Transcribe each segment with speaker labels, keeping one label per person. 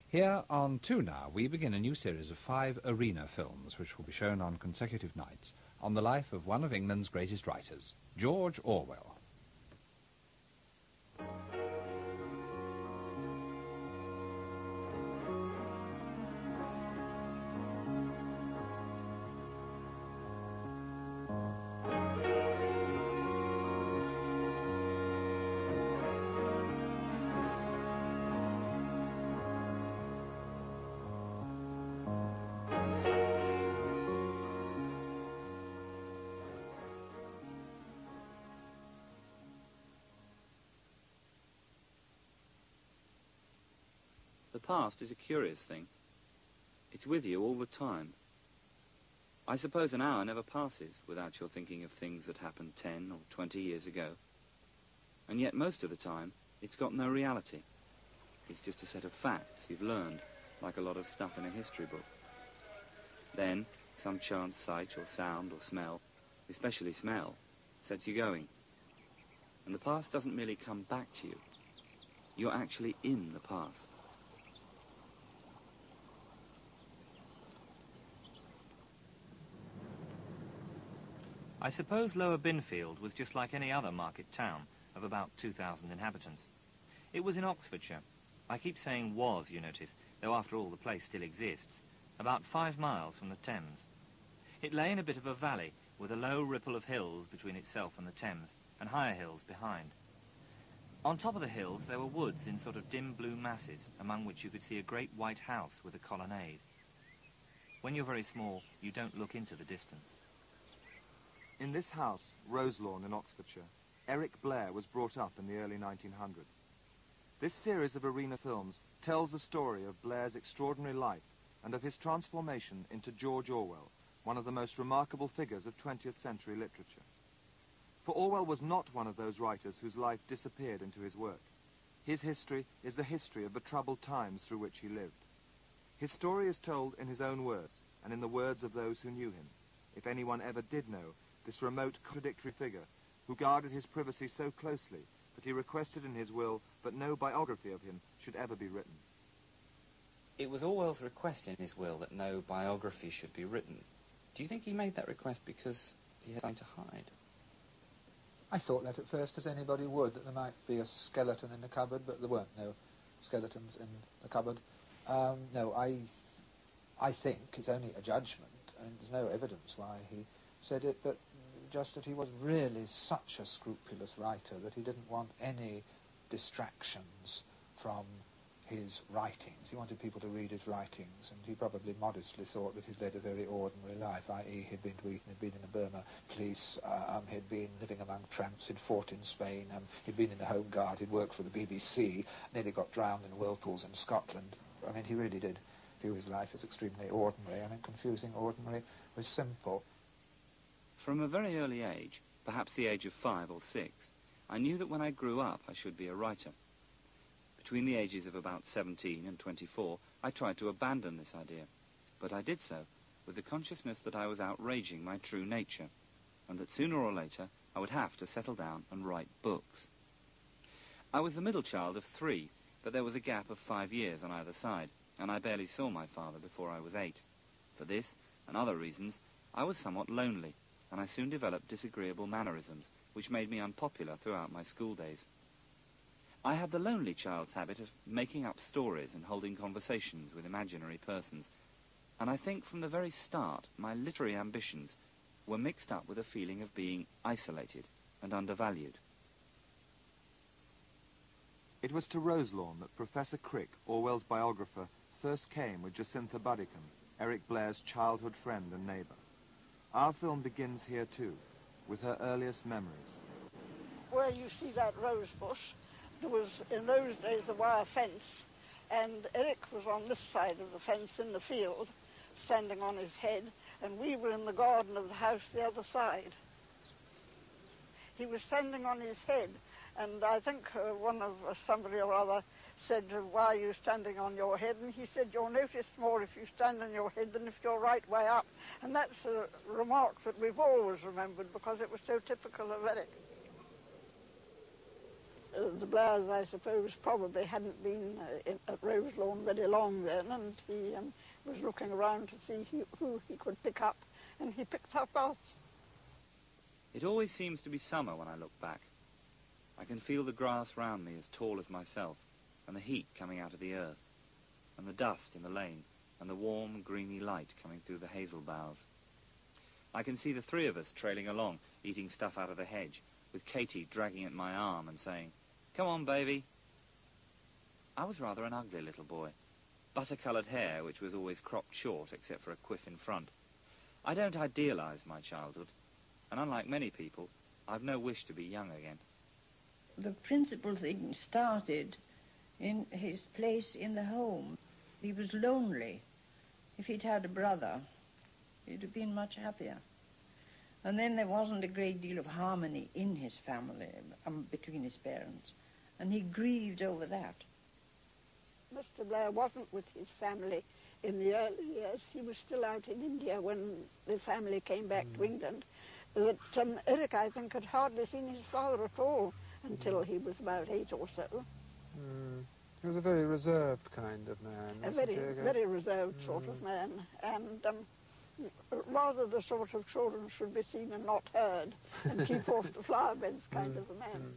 Speaker 1: Here on 2 Now, we begin a new series of 5 arena films which will be shown on consecutive nights on the life of one of England's greatest writers, George Orwell.
Speaker 2: The past is a curious thing. It's with you all the time. I suppose an hour never passes without your thinking of things that happened 10 or 20 years ago. And yet most of the time, it's got no reality. It's just a set of facts you've learned, like a lot of stuff in a history book. Then, some chance sight or sound or smell, especially smell, sets you going. And the past doesn't merely come back to you. You're actually in the past. I suppose Lower Binfield was just like any other market town of about 2,000 inhabitants. It was in Oxfordshire. I keep saying was, you notice, though after all the place still exists, about 5 miles from the Thames. It lay in a bit of a valley with a low ripple of hills between itself and the Thames, and higher hills behind. On top of the hills there were woods in sort of dim blue masses, among which you could see a great white house with a colonnade. When you're very small, you don't look into the distance.
Speaker 3: In this house, Roselawn in Oxfordshire, Eric Blair was brought up in the early 1900s. This series of arena films tells the story of Blair's extraordinary life and of his transformation into George Orwell, one of the most remarkable figures of 20th century literature. For Orwell was not one of those writers whose life disappeared into his work. His history is the history of the troubled times through which he lived. His story is told in his own words and in the words of those who knew him. If anyone ever did know this remote, contradictory figure, who guarded his privacy so closely that he requested in his will that no biography of him should ever be written.
Speaker 2: It was Orwell's request in his will that no biography should be written. Do you think he made that request because he had something to hide?
Speaker 4: I thought that at first, as anybody would, that there might be a skeleton in the cupboard, but there weren't no skeletons in the cupboard. No, I think it's only a judgment, and there's no evidence why he said it, but just that he was really such a scrupulous writer that he didn't want any distractions from his writings. He wanted people to read his writings, and he probably modestly thought that he'd led a very ordinary life, i.e. he'd been to Eton, he'd been in the Burma police, he'd been living among tramps, he'd fought in Spain, he'd been in the Home Guard, he'd worked for the BBC, nearly got drowned in whirlpools in Scotland. I mean, he really did view his life as extremely ordinary. I mean, confusing ordinary with simple. From a very early age, perhaps the age of 5 or 6, I knew that when I grew up I should be a writer. Between the ages of about 17 and 24, I tried to abandon this idea, but I did so with the consciousness that I was outraging my true nature, and that sooner or later I would have to settle down and write books. I was the middle child of 3, but there was a gap of 5 years on either side, and I barely saw my father before I was 8. For this, and other reasons, I was somewhat lonely, and I soon developed disagreeable mannerisms, which made me unpopular throughout my school days. I had the lonely child's habit of making up stories and holding conversations with imaginary persons, and I think from the very start my literary ambitions were mixed up with a feeling of being isolated and undervalued.
Speaker 3: It was to Roselawn that Professor Crick, Orwell's biographer, first came with Jacintha Buddicombe, Eric Blair's childhood friend and neighbour. Our film begins here too, with her earliest memories.
Speaker 5: Where you see that rose bush, there was in those days a wire fence, and Eric was on this side of the fence in the field, standing on his head, and we were in the garden of the house the other side. He was standing on his head, and I think somebody or other said, "Why are you standing on your head?" And he said, "You'll notice more if you stand on your head than if you're right way up." And that's a remark that we've always remembered because it was so typical of Eric. the Blairs, I suppose, probably hadn't been at Roselawn very long then, and he was looking around to see who he could pick up, and he picked up us.
Speaker 2: It always seems to be summer when I look back. I can feel the grass round me as tall as myself, and the heat coming out of the earth, and the dust in the lane, and the warm, greeny light coming through the hazel boughs. I can see the three of us trailing along, eating stuff out of the hedge, with Katie dragging at my arm and saying, "Come on, baby." I was rather an ugly little boy. Butter-coloured hair, which was always cropped short except for a quiff in front. I don't idealise my childhood, and unlike many people, I've no wish to be young again.
Speaker 6: The principal thing started in his place in the home. He was lonely. If he'd had a brother, he'd have been much happier. And then there wasn't a great deal of harmony in his family, between his parents, and he grieved over that.
Speaker 5: Mr. Blair wasn't with his family in the early years. He was still out in India when the family came back to England. That Eric, I think, had hardly seen his father at all until he was about 8 or so.
Speaker 4: He was a very reserved kind of man.
Speaker 5: A very reserved sort of man, and rather the sort of children should be seen and not heard, and keep off the flower beds kind of a man.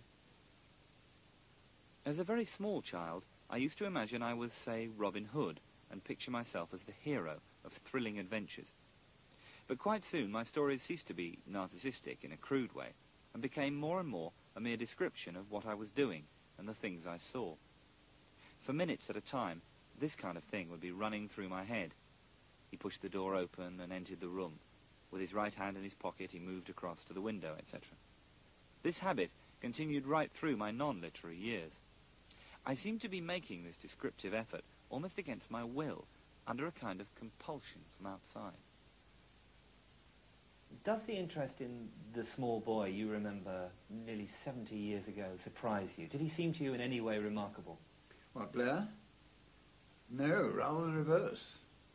Speaker 2: As a very small child, I used to imagine I was, say, Robin Hood, and picture myself as the hero of thrilling adventures. But quite soon my stories ceased to be narcissistic in a crude way, and became more and more a mere description of what I was doing and the things I saw. For minutes at a time, this kind of thing would be running through my head. He pushed the door open and entered the room. With his right hand in his pocket, he moved across to the window, etc. This habit continued right through my non-literary years. I seemed to be making this descriptive effort almost against my will, under a kind of compulsion from outside.
Speaker 7: Does the interest in the small boy you remember nearly 70 years ago surprise you? Did he seem to you in any way remarkable?
Speaker 8: What, Blair? No, rather the reverse.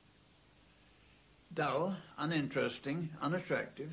Speaker 8: Dull, uninteresting, unattractive.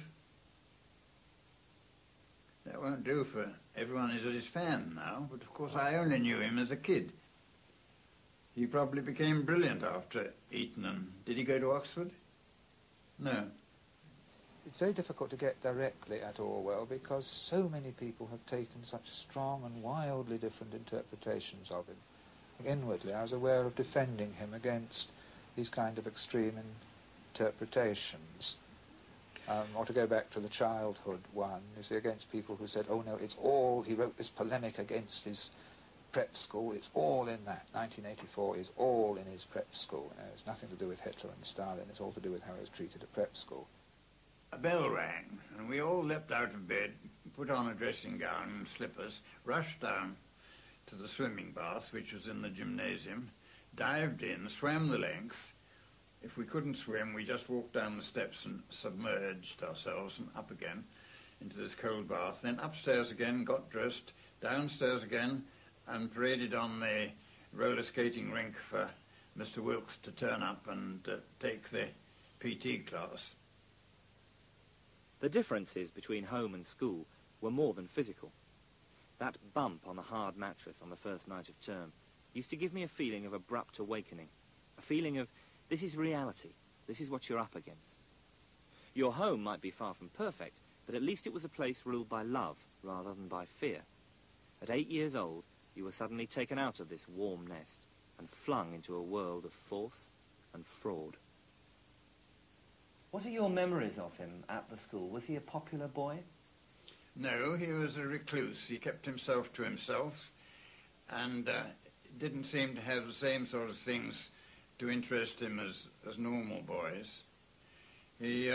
Speaker 8: That won't do for everyone is his fan now, but of course I only knew him as a kid. He probably became brilliant after Eton, and did he go to Oxford? No.
Speaker 4: It's very difficult to get directly at Orwell because so many people have taken such strong and wildly different interpretations of him. Inwardly, I was aware of defending him against these kind of extreme interpretations. Or to go back to the childhood one, you see, against people who said, oh no, it's all, he wrote this polemic against his prep school, it's all in that. 1984 is all in his prep school. You know, it's nothing to do with Hitler and Stalin, it's all to do with how he was treated at prep school.
Speaker 8: A bell rang, and we all leapt out of bed, put on a dressing gown and slippers, rushed down to the swimming bath, which was in the gymnasium, dived in, swam the length. If we couldn't swim, we just walked down the steps and submerged ourselves and up again into this cold bath. Then upstairs again, got dressed, downstairs again, and paraded on the roller skating rink for Mr. Wilkes to turn up and take the PT class.
Speaker 2: The differences between home and school were more than physical. That bump on the hard mattress on the first night of term used to give me a feeling of abrupt awakening, a feeling of, this is reality, this is what you're up against. Your home might be far from perfect, but at least it was a place ruled by love rather than by fear. At 8 years old, you were suddenly taken out of this warm nest and flung into a world of force and fraud.
Speaker 7: What are your memories of him at the school? Was he a popular boy?
Speaker 8: No, he was a recluse. He kept himself to himself and didn't seem to have the same sort of things to interest him as normal boys. He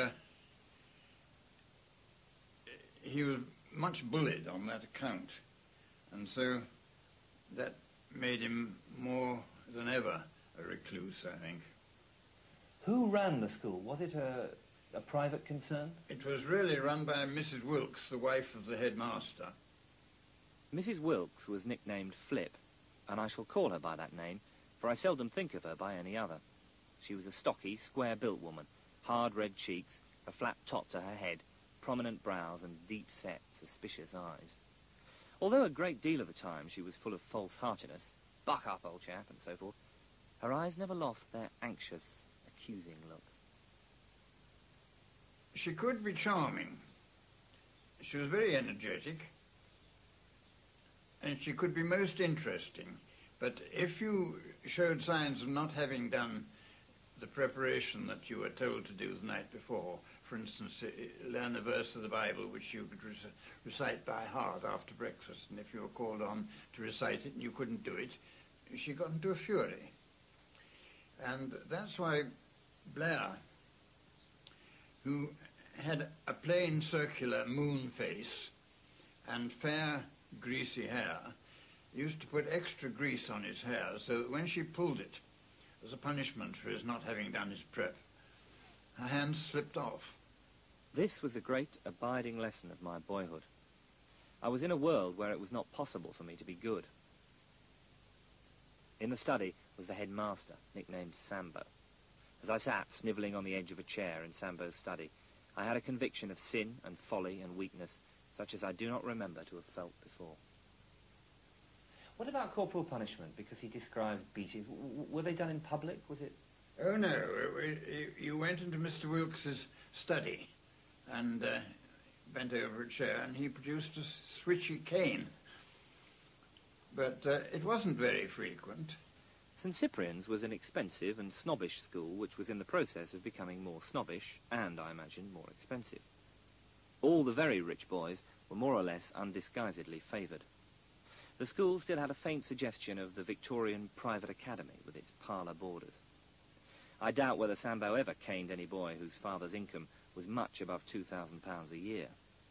Speaker 8: was much bullied on that account, and so that made him more than ever a recluse, I think.
Speaker 7: Who ran the school? Was it a private concern?
Speaker 8: It was really run by Mrs. Wilkes, the wife of the headmaster.
Speaker 2: Mrs. Wilkes was nicknamed Flip, and I shall call her by that name, for I seldom think of her by any other. She was a stocky, square-built woman, hard red cheeks, a flat top to her head, prominent brows and deep-set, suspicious eyes. Although a great deal of the time she was full of false heartiness, buck up, old chap, and so forth, her eyes never lost their anxious, accusing look.
Speaker 8: She could be charming. She was very energetic, and she could be most interesting. But if you showed signs of not having done the preparation that you were told to do the night before, for instance, learn a verse of the Bible which you could recite by heart after breakfast, and if you were called on to recite it and you couldn't do it, she got into a fury. And that's why Blair, who had a plain circular moon face and fair greasy hair, used to put extra grease on his hair so that when she pulled it, as a punishment for his not having done his prep, her hands slipped off.
Speaker 2: This was a great abiding lesson of my boyhood. I was in a world where it was not possible for me to be good. In the study was the headmaster, nicknamed Sambo. As I sat snivelling on the edge of a chair in Sambo's study, I had a conviction of sin and folly and weakness, such as I do not remember to have felt before.
Speaker 7: What about corporal punishment? Because he describes beatings. Were they done in public? Was it?
Speaker 8: Oh, no. You went into Mr. Wilkes's study and bent over a chair, and he produced a switchy cane. But it wasn't very frequent.
Speaker 2: St. Cyprian's was an expensive and snobbish school which was in the process of becoming more snobbish and, I imagine, more expensive. All the very rich boys were more or less undisguisedly favoured. The school still had a faint suggestion of the Victorian private academy with its parlour boarders. I doubt whether Sambo ever caned any boy whose father's income was much above £2,000 a year.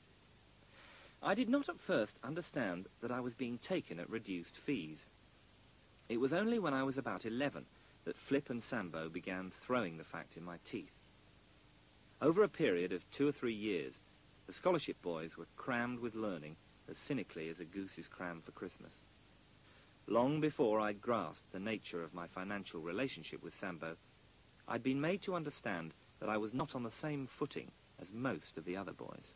Speaker 2: I did not at first understand that I was being taken at reduced fees. It was only when I was about 11 that Flip and Sambo began throwing the fact in my teeth. Over a period of 2 or 3 years, the scholarship boys were crammed with learning as cynically as a goose is crammed for Christmas. Long before I'd grasped the nature of my financial relationship with Sambo, I'd been made to understand that I was not on the same footing as most of the other boys.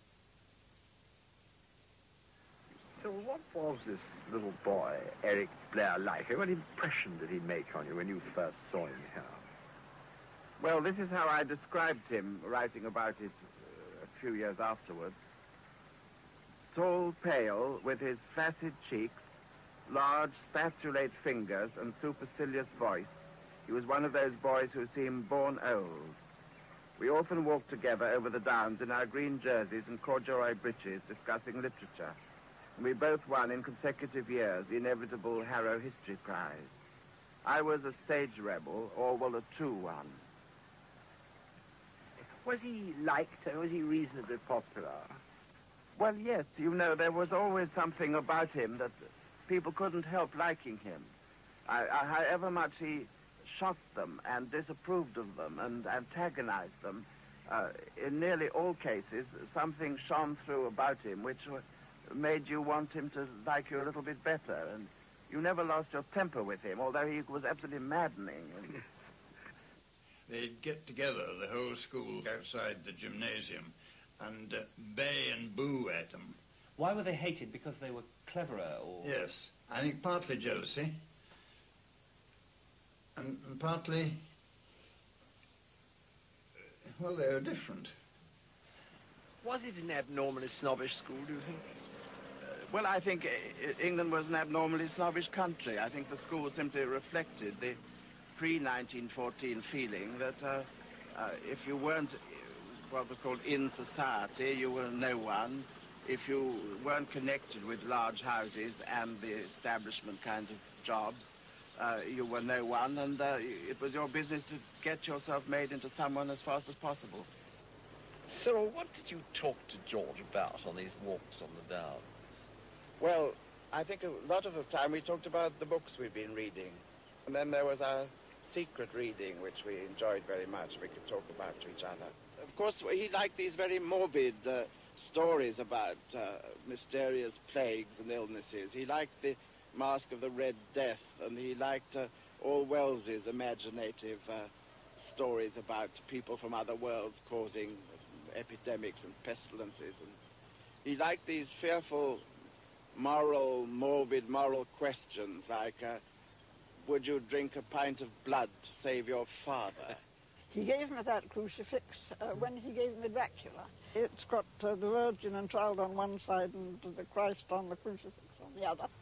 Speaker 9: So what was this little boy, Eric Blair, like? What impression did he make on you when you first saw him here?
Speaker 10: Well, this is how I described him, writing about it a few years afterwards. Tall, pale, with his flaccid cheeks, large spatulate fingers and supercilious voice, he was one of those boys who seem born old. We often walked together over the downs in our green jerseys and corduroy breeches discussing literature. And we both won in consecutive years the inevitable Harrow History Prize. I was a stage rebel, Orwell a true one.
Speaker 9: Was he liked? Was he reasonably popular?
Speaker 10: Well, yes, you know, there was always something about him that people couldn't help liking him. However much he shocked them and disapproved of them and antagonized them, in nearly all cases, something shone through about him which made you want him to like you a little bit better. And you never lost your temper with him, although he was absolutely maddening.
Speaker 8: They'd get together, the whole school, outside the gymnasium, and bay and boo at them.
Speaker 7: Why were they hated? Because they were cleverer, or...?
Speaker 8: Yes, I think partly jealousy, and partly, well, they were different.
Speaker 9: Was it an abnormally snobbish school, do you think?
Speaker 10: Well, I think England was an abnormally snobbish country. I think the school simply reflected the pre-1914 feeling that if you weren't what was called in society, you were no one. If you weren't connected with large houses and the establishment kind of jobs, you were no one, and it was your business to get yourself made into someone as fast as possible.
Speaker 9: Cyril, what did you talk to George about on these walks on the Downs?
Speaker 10: Well, I think a lot of the time we talked about the books we've been reading. And then there was our secret reading, which we enjoyed very much. We could talk about to each other. Of course, he liked these very morbid stories about mysterious plagues and illnesses. He liked the Masque of the Red Death, and he liked all Wells's imaginative stories about people from other worlds causing epidemics and pestilences. And he liked these fearful morbid moral questions like, would you drink a pint of blood to save your father?
Speaker 5: He gave me that crucifix when he gave me Dracula. It's got the Virgin and Child on one side and the Christ on the crucifix on the other.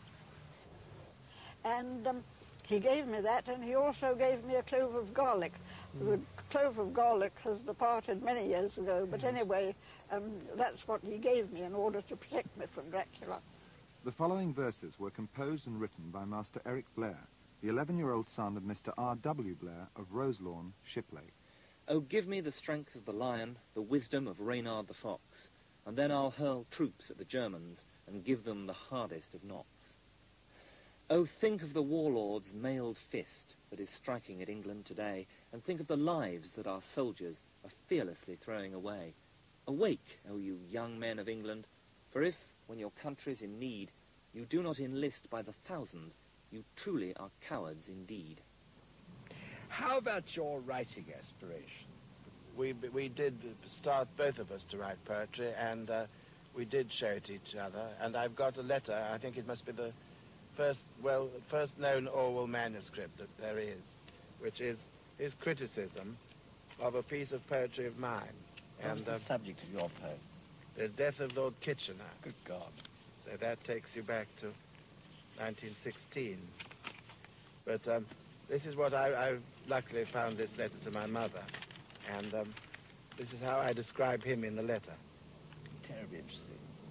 Speaker 5: And he gave me that, and he also gave me a clove of garlic. The clove of garlic has departed many years ago, but anyway, that's what he gave me in order to protect me from Dracula.
Speaker 3: The following verses were composed and written by Master Eric Blair, the 11-year-old son of Mr. R.W. Blair of Roselawn, Shiplake.
Speaker 11: Oh, give me the strength of the lion, the wisdom of Reynard the fox, and then I'll hurl troops at the Germans and give them the hardest of knocks. Oh, think of the warlord's mailed fist that is striking at England today, and think of the lives that our soldiers are fearlessly throwing away. Awake, O you young men of England, for if, when your country's in need, you do not enlist by the thousand, you truly are cowards indeed.
Speaker 10: How about your writing aspirations? We did start, both of us, to write poetry, and we did show it to each other, and I've got a letter, I think it must be the first known Orwell manuscript that there is, which is his criticism of a piece of poetry of mine.
Speaker 11: What was the subject of your poem?
Speaker 10: The Death of Lord Kitchener.
Speaker 11: Good God.
Speaker 10: So that takes you back to 1916. But this is what I luckily found this letter to my mother. And this is how I describe him in the letter.
Speaker 11: Terribly interesting.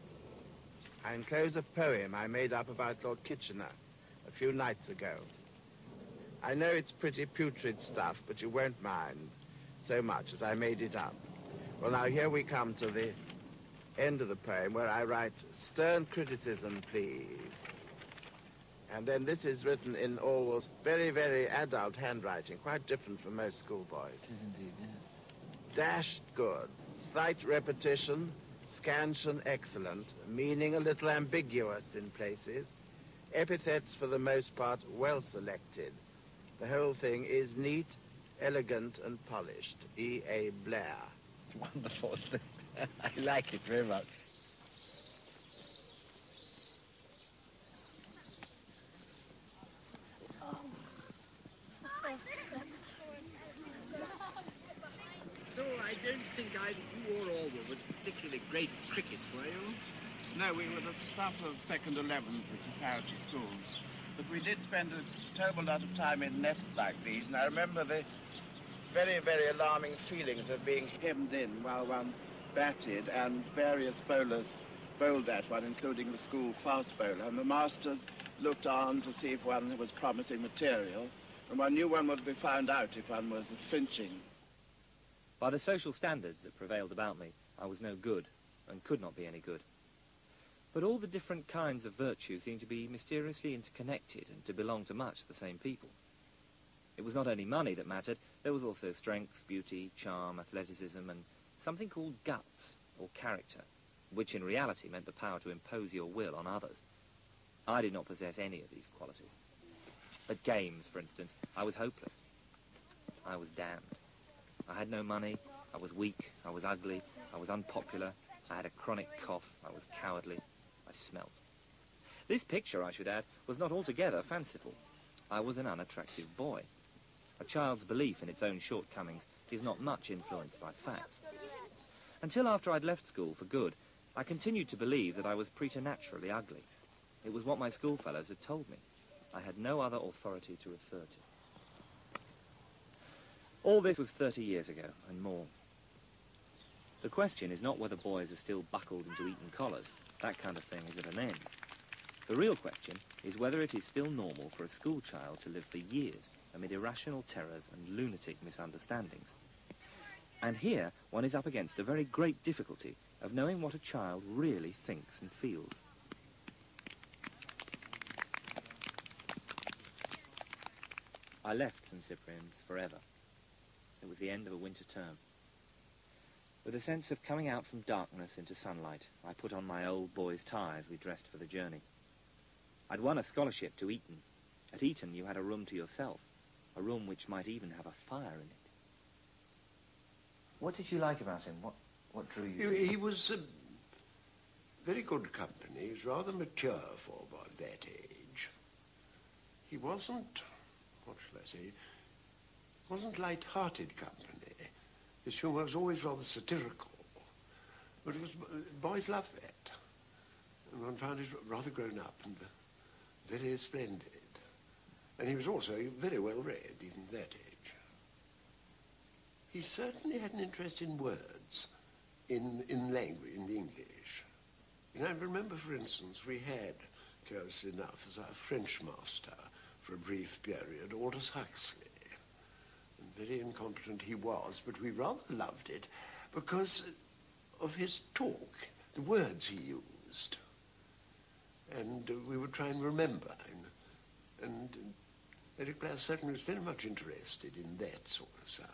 Speaker 10: I enclose a poem I made up about Lord Kitchener a few nights ago. I know it's pretty putrid stuff, but you won't mind so much as I made it up. Well, now here we come to the end of the poem where I write, "Stern criticism, please." And then this is written in Orwell's very, very adult handwriting, quite different from most schoolboys.
Speaker 11: It is indeed, yes.
Speaker 10: Dashed good, slight repetition, scansion excellent, meaning a little ambiguous in places, epithets for the most part well selected. The whole thing is neat, elegant, and polished. E.A. Blair.
Speaker 11: It's wonderful. I like it very much.
Speaker 12: So I don't think either you or Orwell was particularly great at cricket, were you?
Speaker 10: No, we were the stuff of second 11s at preparatory schools. But we did spend a terrible lot of time in nets like these, and I remember the very, very alarming feelings of being hemmed in while one batted and various bowlers bowled at one, including the school fast bowler, and the masters looked on to see if one was promising material, and one knew one would be found out if one was flinching.
Speaker 11: By the social standards that prevailed about me, I was no good, and could not be any good. But all the different kinds of virtue seemed to be mysteriously interconnected and to belong to much the same people. It was not only money that mattered, there was also strength, beauty, charm, athleticism, and something called guts, or character, which in reality meant the power to impose your will on others. I did not possess any of these qualities. At games, for instance, I was hopeless. I was damned. I had no money, I was weak, I was ugly, I was unpopular, I had a chronic cough, I was cowardly, I smelt. This picture, I should add, was not altogether fanciful. I was an unattractive boy. A child's belief in its own shortcomings is not much influenced by fact. Until after I'd left school for good, I continued to believe that I was preternaturally ugly. It was what my schoolfellows had told me. I had no other authority to refer to. All this was 30 years ago, and more. The question is not whether boys are still buckled into Eton collars. That kind of thing is at an end. The real question is whether it is still normal for a school child to live for years amid irrational terrors and lunatic misunderstandings. And here one is up against a very great difficulty of knowing what a child really thinks and feels. I left St. Cyprian's forever. It was the end of a winter term. With a sense of coming out from darkness into sunlight, I put on my old boy's tie as we dressed for the journey. I'd won a scholarship to Eton. At Eton you had a room to yourself, a room which might even have a fire in it. What did you like about him? What drew you to him?
Speaker 12: He was
Speaker 13: very good company. He was rather mature for a boy of that age. He wasn't, what shall I say, wasn't light-hearted company. His humour was always rather satirical. But it was, boys loved that. And one found it rather grown up and very splendid. And he was also very well read, even at that age. He certainly had an interest in words, in language, in the English. And I remember, for instance, we had, curiously enough, as our French master for a brief period, Aldous Huxley. And very incompetent he was, but we rather loved it because of his talk, the words he used. And we would try and remember. And Eric Blair certainly was very much interested in that sort of side.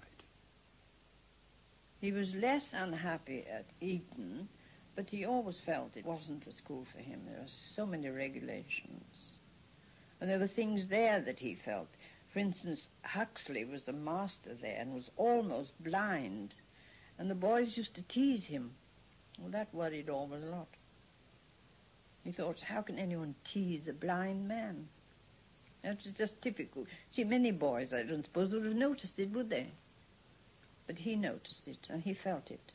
Speaker 6: He was less unhappy at Eton, but he always felt it wasn't a school for him. There were so many regulations. And there were things there that he felt. For instance, Huxley was a master there and was almost blind. And the boys used to tease him. Well, that worried Orwell a lot. He thought, how can anyone tease a blind man? That was just typical. See, many boys, I don't suppose, would have noticed it, would they? But he noticed it, and he felt it.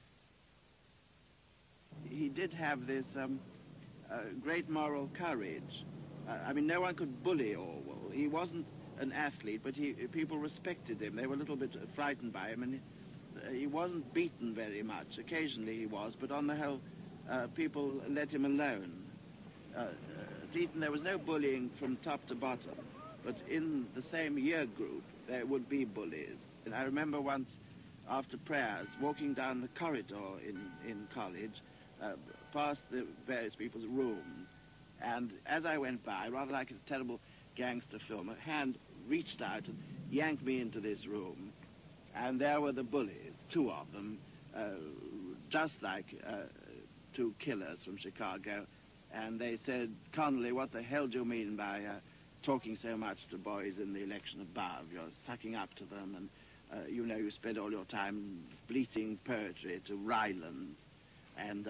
Speaker 14: He did have this great moral courage. I mean, no one could bully Orwell. He wasn't an athlete, but people respected him. They were a little bit frightened by him, and he wasn't beaten very much. Occasionally he was, but on the whole, people let him alone. At Eton, there was no bullying from top to bottom, but in the same year group, there would be bullies. And I remember once, after prayers, walking down the corridor in college, past the various people's rooms, and as I went by, rather like a terrible gangster film, a hand reached out and yanked me into this room, and there were the bullies, two of them, just like two killers from Chicago, and they said, Connolly, what the hell do you mean by talking so much to boys in the election above? You're sucking up to them, and you know you spend all your time bleating poetry to Rylands. And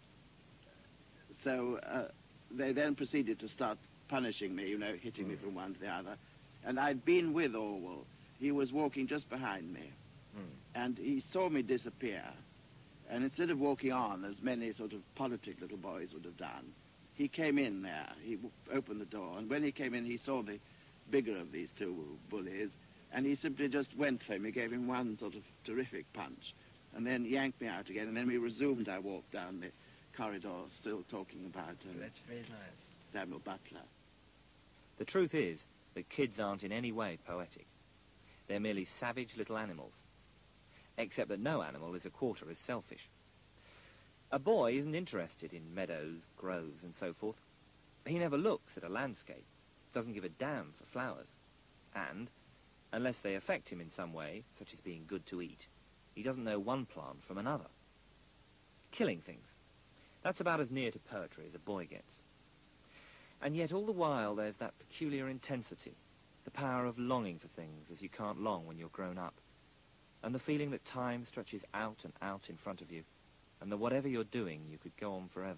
Speaker 14: so they then proceeded to start punishing me, you know, hitting me from one to the other. And I'd been with Orwell. He was walking just behind me. And he saw me disappear. And instead of walking on, as many sort of politic little boys would have done, he came in there. He opened the door. And when he came in, he saw the bigger of these two bullies. And he simply just went for him. He gave him one sort of terrific punch. And then yanked me out again. And then we resumed our walk down the corridor, still talking about
Speaker 11: That's very nice.
Speaker 14: Samuel Butler.
Speaker 11: The truth is that kids aren't in any way poetic. They're merely savage little animals. Except that no animal is a quarter as selfish. A boy isn't interested in meadows, groves, and so forth. He never looks at a landscape, doesn't give a damn for flowers, and, unless they affect him in some way, such as being good to eat, he doesn't know one plant from another. Killing things, that's about as near to poetry as a boy gets. And yet all the while there's that peculiar intensity, the power of longing for things as you can't long when you're grown up, and the feeling that time stretches out and out in front of you, and that whatever you're doing, you could go on forever.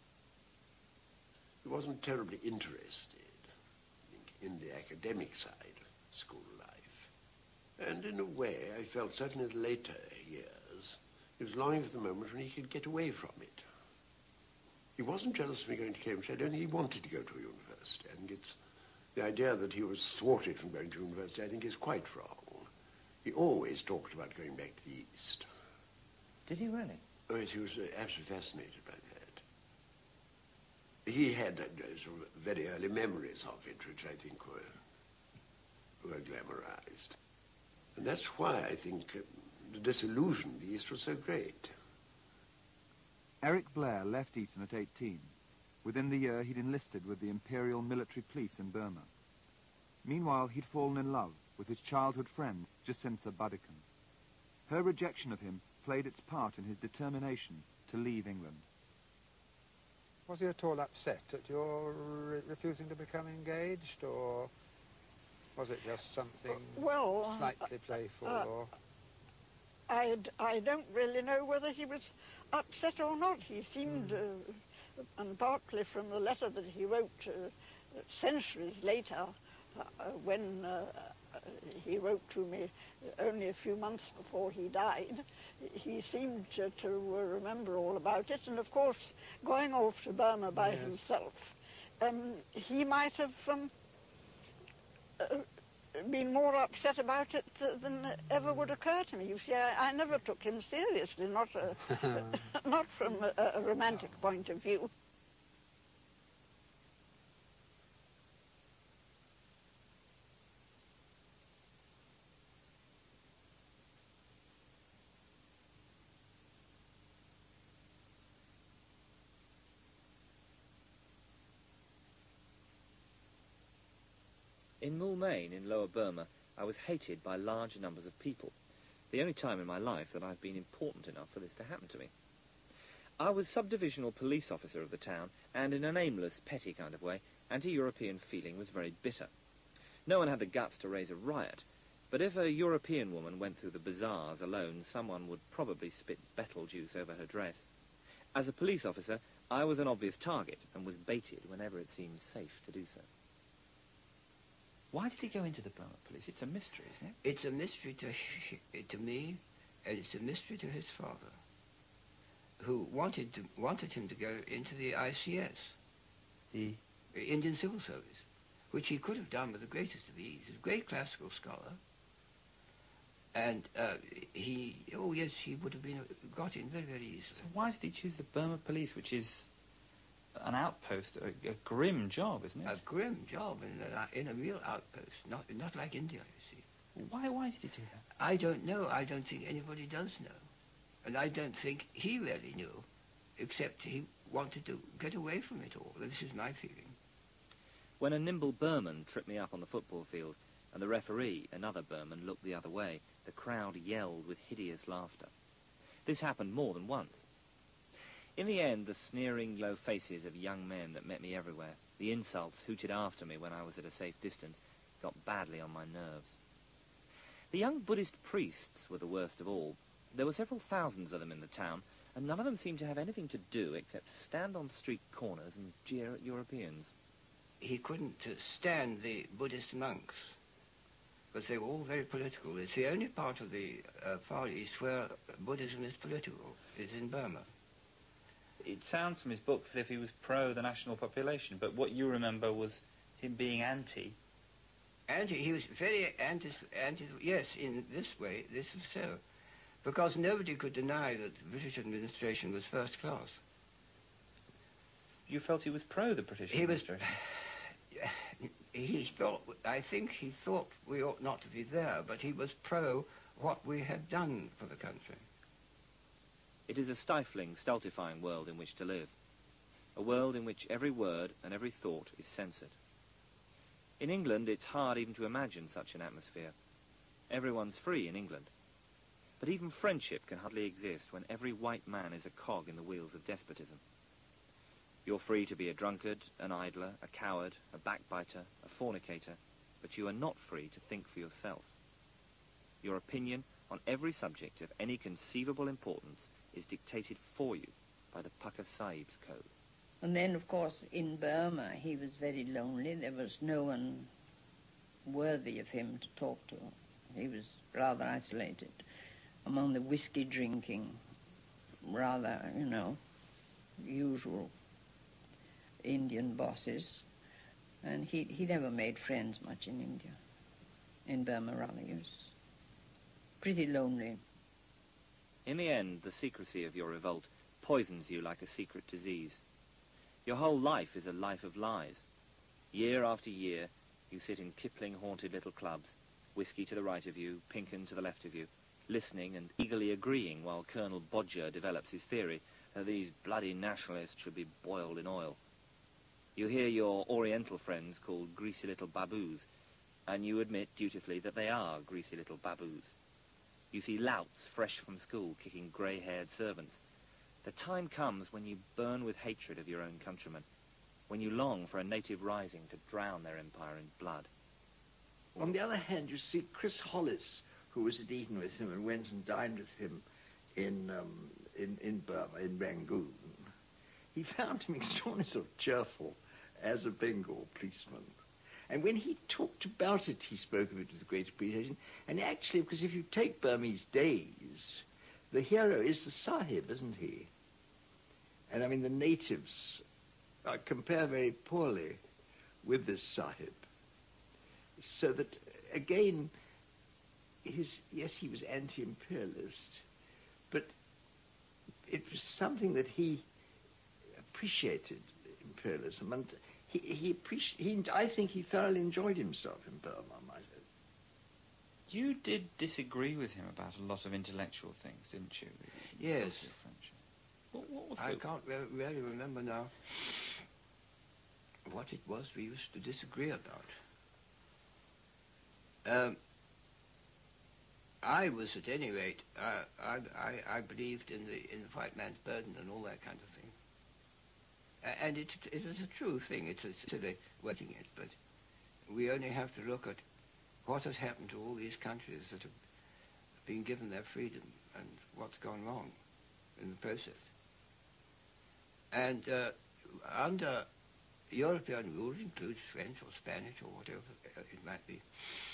Speaker 13: He wasn't terribly interested, I think, in the academic side of school life. And in a way, I felt certainly in the later years, he was longing for the moment when he could get away from it. He wasn't jealous of me going to Cambridge. I don't think he wanted to go to university. I think it's the idea that he was thwarted from going to university, I think, is quite wrong. He always talked about going back to the East.
Speaker 11: Did he really?
Speaker 13: Oh, yes, he was absolutely fascinated by that. He had sort of very early memories of it, which I think were glamorized. And that's why I think the disillusion of the East was so great.
Speaker 3: Eric Blair left Eton at 18. Within the year, he'd enlisted with the Imperial Military Police in Burma. Meanwhile, he'd fallen in love with his childhood friend, Jacintha Buddicombe. Her rejection of him played its part in his determination to leave England.
Speaker 4: Was he at all upset at your refusing to become engaged, or was it just something slightly playful? Or
Speaker 5: I don't really know whether he was upset or not. He seemed and partly from the letter that he wrote centuries later, when he wrote to me only a few months before he died. He seemed to remember all about it, and of course, going off to Burma by himself, he might have been more upset about it than ever would occur to me. You see, I never took him seriously, not not from a romantic point of view.
Speaker 11: In Moulmein, in Lower Burma, I was hated by large numbers of people, the only time in my life that I've been important enough for this to happen to me. I was subdivisional police officer of the town, and in an aimless, petty kind of way, anti-European feeling was very bitter. No one had the guts to raise a riot, but if a European woman went through the bazaars alone, someone would probably spit betel juice over her dress. As a police officer, I was an obvious target, and was baited whenever it seemed safe to do so.
Speaker 15: Why did he go into the Burma police? It's a mystery, isn't it?
Speaker 16: It's a mystery to me, and it's a mystery to his father, who wanted him to go into the ICS, the Indian Civil Service, which he could have done with the greatest of ease. He's a great classical scholar, and he would have got in very, very easily.
Speaker 15: So why did he choose the Burma police, which is an outpost, a grim job, isn't it?
Speaker 16: A grim job in a real outpost, not like India, you see.
Speaker 15: Why did he do that?
Speaker 16: I don't know. I don't think anybody does know. And I don't think he really knew, except he wanted to get away from it all. This is my feeling.
Speaker 11: When a nimble Burman tripped me up on the football field, and the referee, another Burman, looked the other way, the crowd yelled with hideous laughter. This happened more than once. In the end, the sneering, low faces of young men that met me everywhere, the insults hooted after me when I was at a safe distance, got badly on my nerves. The young Buddhist priests were the worst of all. There were several thousands of them in the town, and none of them seemed to have anything to do except stand on street corners and jeer at Europeans.
Speaker 16: He couldn't stand the Buddhist monks, because they were all very political. It's the only part of the Far East where Buddhism is political. It's in Burma.
Speaker 15: It sounds from his book as if he was pro the national population, but what you remember was him being anti.
Speaker 16: He was very anti, yes, in this way, this was so. Because nobody could deny that the British administration was first class.
Speaker 15: You felt he was pro the British administration?
Speaker 16: I think he thought we ought not to be there, but he was pro what we had done for the country.
Speaker 11: It is a stifling, stultifying world in which to live. A world in which every word and every thought is censored. In England, it's hard even to imagine such an atmosphere. Everyone's free in England. But even friendship can hardly exist when every white man is a cog in the wheels of despotism. You're free to be a drunkard, an idler, a coward, a backbiter, a fornicator, but you are not free to think for yourself. Your opinion on every subject of any conceivable importance is dictated for you by the Pukka Sahib's code.
Speaker 6: And then, of course, in Burma, he was very lonely. There was no one worthy of him to talk to. He was rather isolated among the whiskey-drinking, rather, usual Indian bosses. And he never made friends much in India. In Burma, rather, he was pretty lonely.
Speaker 11: In the end, the secrecy of your revolt poisons you like a secret disease. Your whole life is a life of lies. Year after year, you sit in Kipling-haunted little clubs, whiskey to the right of you, Pinken to the left of you, listening and eagerly agreeing while Colonel Bodger develops his theory that these bloody nationalists should be boiled in oil. You hear your Oriental friends called greasy little baboos, and you admit dutifully that they are greasy little baboos. You see louts fresh from school kicking grey-haired servants. The time comes when you burn with hatred of your own countrymen, when you long for a native rising to drown their empire in blood.
Speaker 17: On the other hand, you see Chris Hollis, who was at Eton with him and went and dined with him in Burma, in Rangoon. he found him extraordinarily sort of cheerful as a Bengal policeman. And when he talked about it, he spoke of it with great appreciation. And actually, because if you take Burmese Days, the hero is the Sahib, isn't he? And I mean, the natives compare very poorly with this Sahib. So that, again, yes, he was anti-imperialist, but it was something that he appreciated, imperialism, and I think he thoroughly enjoyed himself in Burma, I might say.
Speaker 2: You did disagree with him about a lot of intellectual things, didn't you?
Speaker 16: Yes.
Speaker 2: What was
Speaker 16: I can't really remember now what it was we used to disagree about. I was, at any rate, I believed in the white man's burden and all that kind of thing. And it was a true thing. It's silly wetting it, but we only have to look at what has happened to all these countries that have been given their freedom and what's gone wrong in the process. And under European rule, includes French or Spanish or whatever it might be,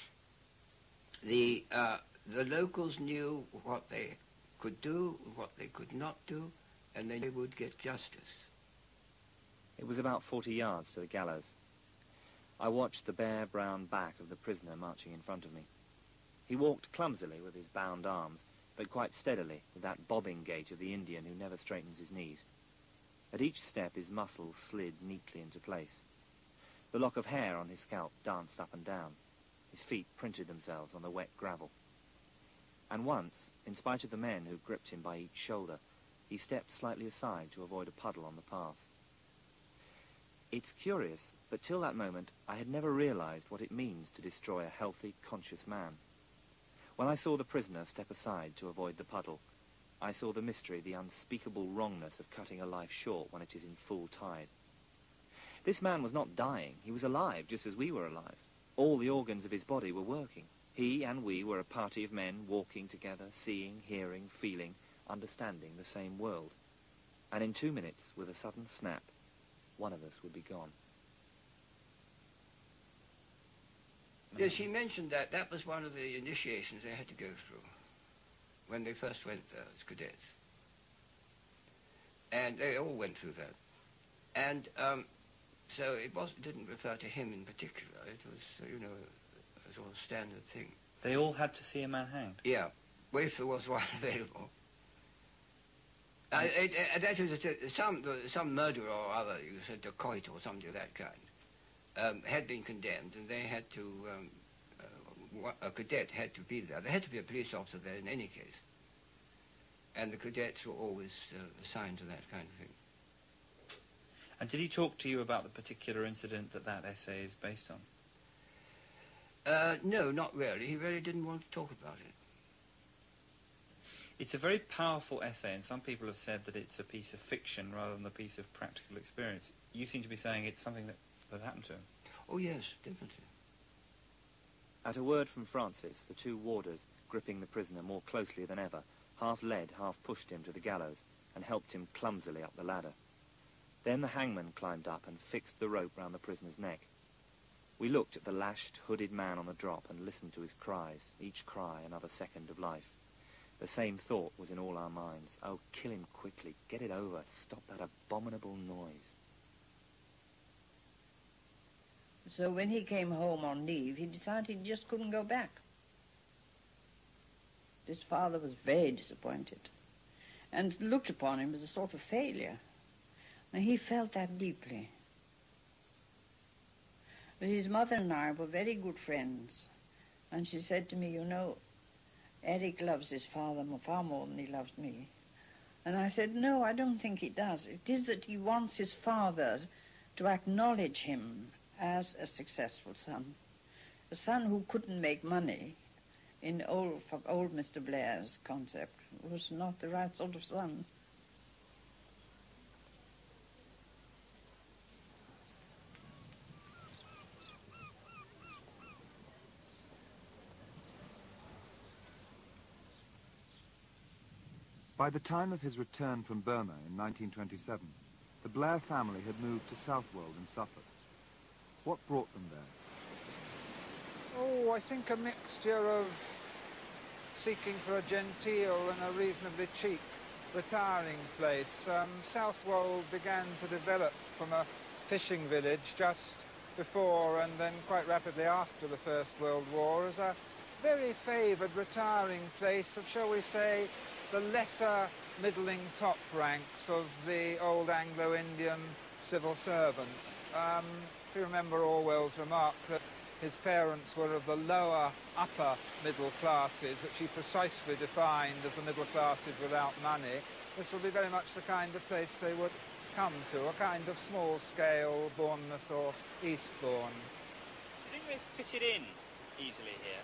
Speaker 16: the locals knew what they could do, what they could not do, and they would get justice.
Speaker 11: It was about 40 yards to the gallows. I watched the bare brown back of the prisoner marching in front of me. He walked clumsily with his bound arms, but quite steadily with that bobbing gait of the Indian who never straightens his knees. At each step his muscles slid neatly into place. The lock of hair on his scalp danced up and down. His feet printed themselves on the wet gravel. And once, in spite of the men who gripped him by each shoulder, he stepped slightly aside to avoid a puddle on the path. It's curious, but till that moment I had never realized what it means to destroy a healthy, conscious man. When I saw the prisoner step aside to avoid the puddle, I saw the mystery, the unspeakable wrongness of cutting a life short when it is in full tide. This man was not dying. He was alive, just as we were alive. All the organs of his body were working. He and we were a party of men walking together, seeing, hearing, feeling, understanding the same world. And in 2 minutes, with a sudden snap, one of us would be gone.
Speaker 16: Yes, he mentioned that. That was one of the initiations they had to go through when they first went there as cadets. And they all went through that. And so it didn't refer to him in particular. It was, you know, a sort of standard thing.
Speaker 2: They all had to see a man hanged?
Speaker 16: Yeah. Well, if there was one available. That was some murderer or other, you said dacoit or something of that kind, had been condemned, and they had to, a cadet had to be there. There had to be a police officer there in any case. And the cadets were always assigned to that kind of thing.
Speaker 2: And did he talk to you about the particular incident that essay is based on?
Speaker 16: No, not really. He really didn't want to talk about it.
Speaker 2: It's a very powerful essay, and some people have said that it's a piece of fiction rather than a piece of practical experience. You seem to be saying it's something that happened to him.
Speaker 16: Oh, yes, definitely.
Speaker 11: At a word from Francis, the two warders, gripping the prisoner more closely than ever, half led, half pushed him to the gallows and helped him clumsily up the ladder. Then the hangman climbed up and fixed the rope round the prisoner's neck. We looked at the lashed, hooded man on the drop and listened to his cries, each cry another second of life. The same thought was in all our minds. Oh, kill him quickly, get it over, stop that abominable noise.
Speaker 6: So when he came home on leave, he decided he just couldn't go back. His father was very disappointed and looked upon him as a sort of failure. Now, he felt that deeply. But his mother and I were very good friends, and she said to me, you know, Eric loves his father far more than he loves me. And I said, no, I don't think he does. It is that he wants his father to acknowledge him as a successful son. A son who couldn't make money, in old Mr. Blair's concept, was not the right sort of son.
Speaker 3: By the time of his return from Burma in 1927, The Blair family had moved to Southwold in Suffolk. What brought them there?
Speaker 4: Oh, I think a mixture of seeking for a genteel and a reasonably cheap retiring place. Southwold began to develop from a fishing village just before and then quite rapidly after the First World War as a very favoured retiring place of, shall we say, the lesser middling top ranks of the old Anglo-Indian civil servants. If you remember Orwell's remark that his parents were of the lower upper middle classes, which he precisely defined as the middle classes without money, this will be very much the kind of place they would come to, a kind of small-scale Bournemouth or Eastbourne.
Speaker 11: Do you think they fitted in easily here?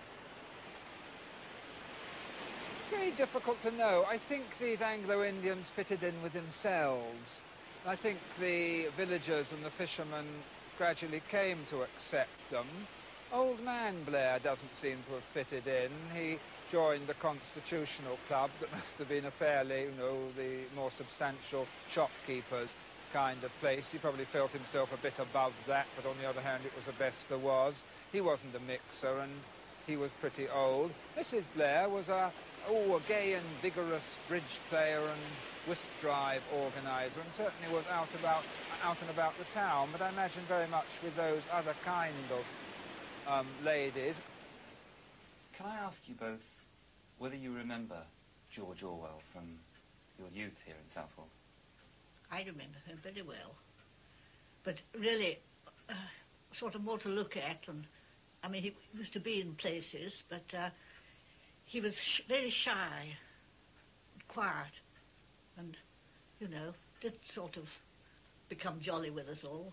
Speaker 4: It's very difficult to know. I think these Anglo-Indians fitted in with themselves. I think the villagers and the fishermen gradually came to accept them. Old man Blair doesn't seem to have fitted in. He joined the Constitutional Club that must have been a fairly, you know, the more substantial shopkeepers kind of place. He probably felt himself a bit above that, but on the other hand, it was the best there was. He wasn't a mixer, and he was pretty old. Mrs. Blair was a gay and vigorous bridge player and whist drive organiser, and certainly was out and about the town, but I imagine very much with those other kind of ladies.
Speaker 11: Can I ask you both whether you remember George Orwell from your youth here in Southwold?
Speaker 18: I remember him very well, but really sort of more to look at, and I mean, he used to be in places, but he was very shy, quiet, and, you know, did sort of become jolly with us all.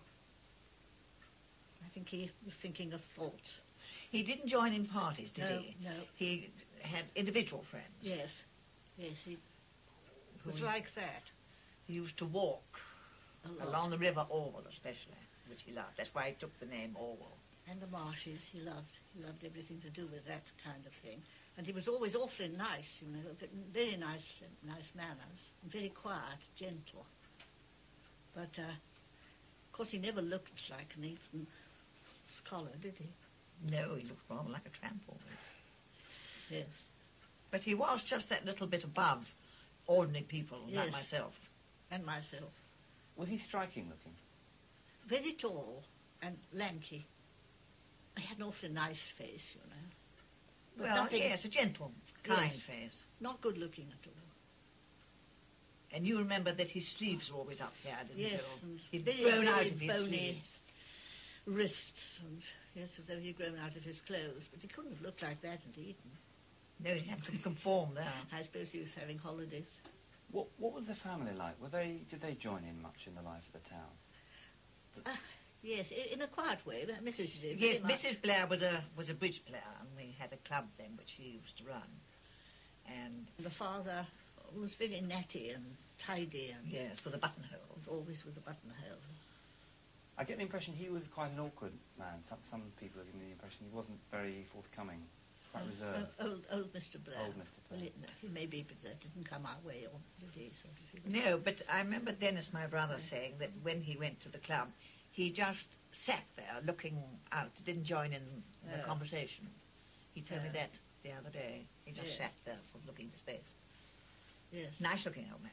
Speaker 18: I think he was thinking of thoughts.
Speaker 19: He didn't join in parties, did he?
Speaker 18: No.
Speaker 19: He had individual friends.
Speaker 18: Yes, yes, he was like that.
Speaker 19: He used to walk along the River Orwell, especially, which he loved. That's why he took the name Orwell.
Speaker 18: And the marshes, he loved everything to do with that kind of thing. And he was always awfully nice, you know, very nice manners, and very quiet, gentle. But, of course, he never looked like an Eton scholar, did he?
Speaker 19: No, he looked rather like a tramp always.
Speaker 18: Yes.
Speaker 19: But he was just that little bit above ordinary people, like myself.
Speaker 18: And myself.
Speaker 11: Was he striking looking?
Speaker 18: Very tall and lanky. He had an awfully nice face, you know. But
Speaker 19: Well,
Speaker 18: nothing,
Speaker 19: yes, a gentle, kind
Speaker 18: yes,
Speaker 19: face.
Speaker 18: Not good looking at all.
Speaker 19: And you remember that his sleeves were always up here, didn't you?
Speaker 18: Yes, and
Speaker 19: He'd
Speaker 18: very,
Speaker 19: grown
Speaker 18: very
Speaker 19: out of his
Speaker 18: bony
Speaker 19: sleeves.
Speaker 18: wrists, and yes, as though he'd grown out of his clothes. But he couldn't have looked like that at Eton.
Speaker 19: No, he had to conform there.
Speaker 18: I suppose he was having holidays.
Speaker 11: What was the family like? Did they join in much in the life of the town?
Speaker 18: Yes, in a quiet way, but Mrs. did.
Speaker 19: Yes,
Speaker 18: very much.
Speaker 19: Mrs. Blair was a bridge player, and we had a club then which she used to run. And
Speaker 18: the father was very natty and tidy, and
Speaker 19: yes, with a buttonhole.
Speaker 18: Was always with a buttonhole.
Speaker 11: I get the impression he was quite an awkward man. Some people have given me the impression he wasn't very forthcoming, quite reserved.
Speaker 18: Old Mr. Blair.
Speaker 11: Old Mr. Blair.
Speaker 18: Well, he may be, but that didn't come our way, or did he? Sort of, he was
Speaker 19: No, but I remember Dennis, my brother, saying that when he went to the club, he just sat there looking out, didn't join in the conversation. He told me that the other day. He just sat there, sort of looking into space.
Speaker 18: Yes.
Speaker 19: Nice-looking old man.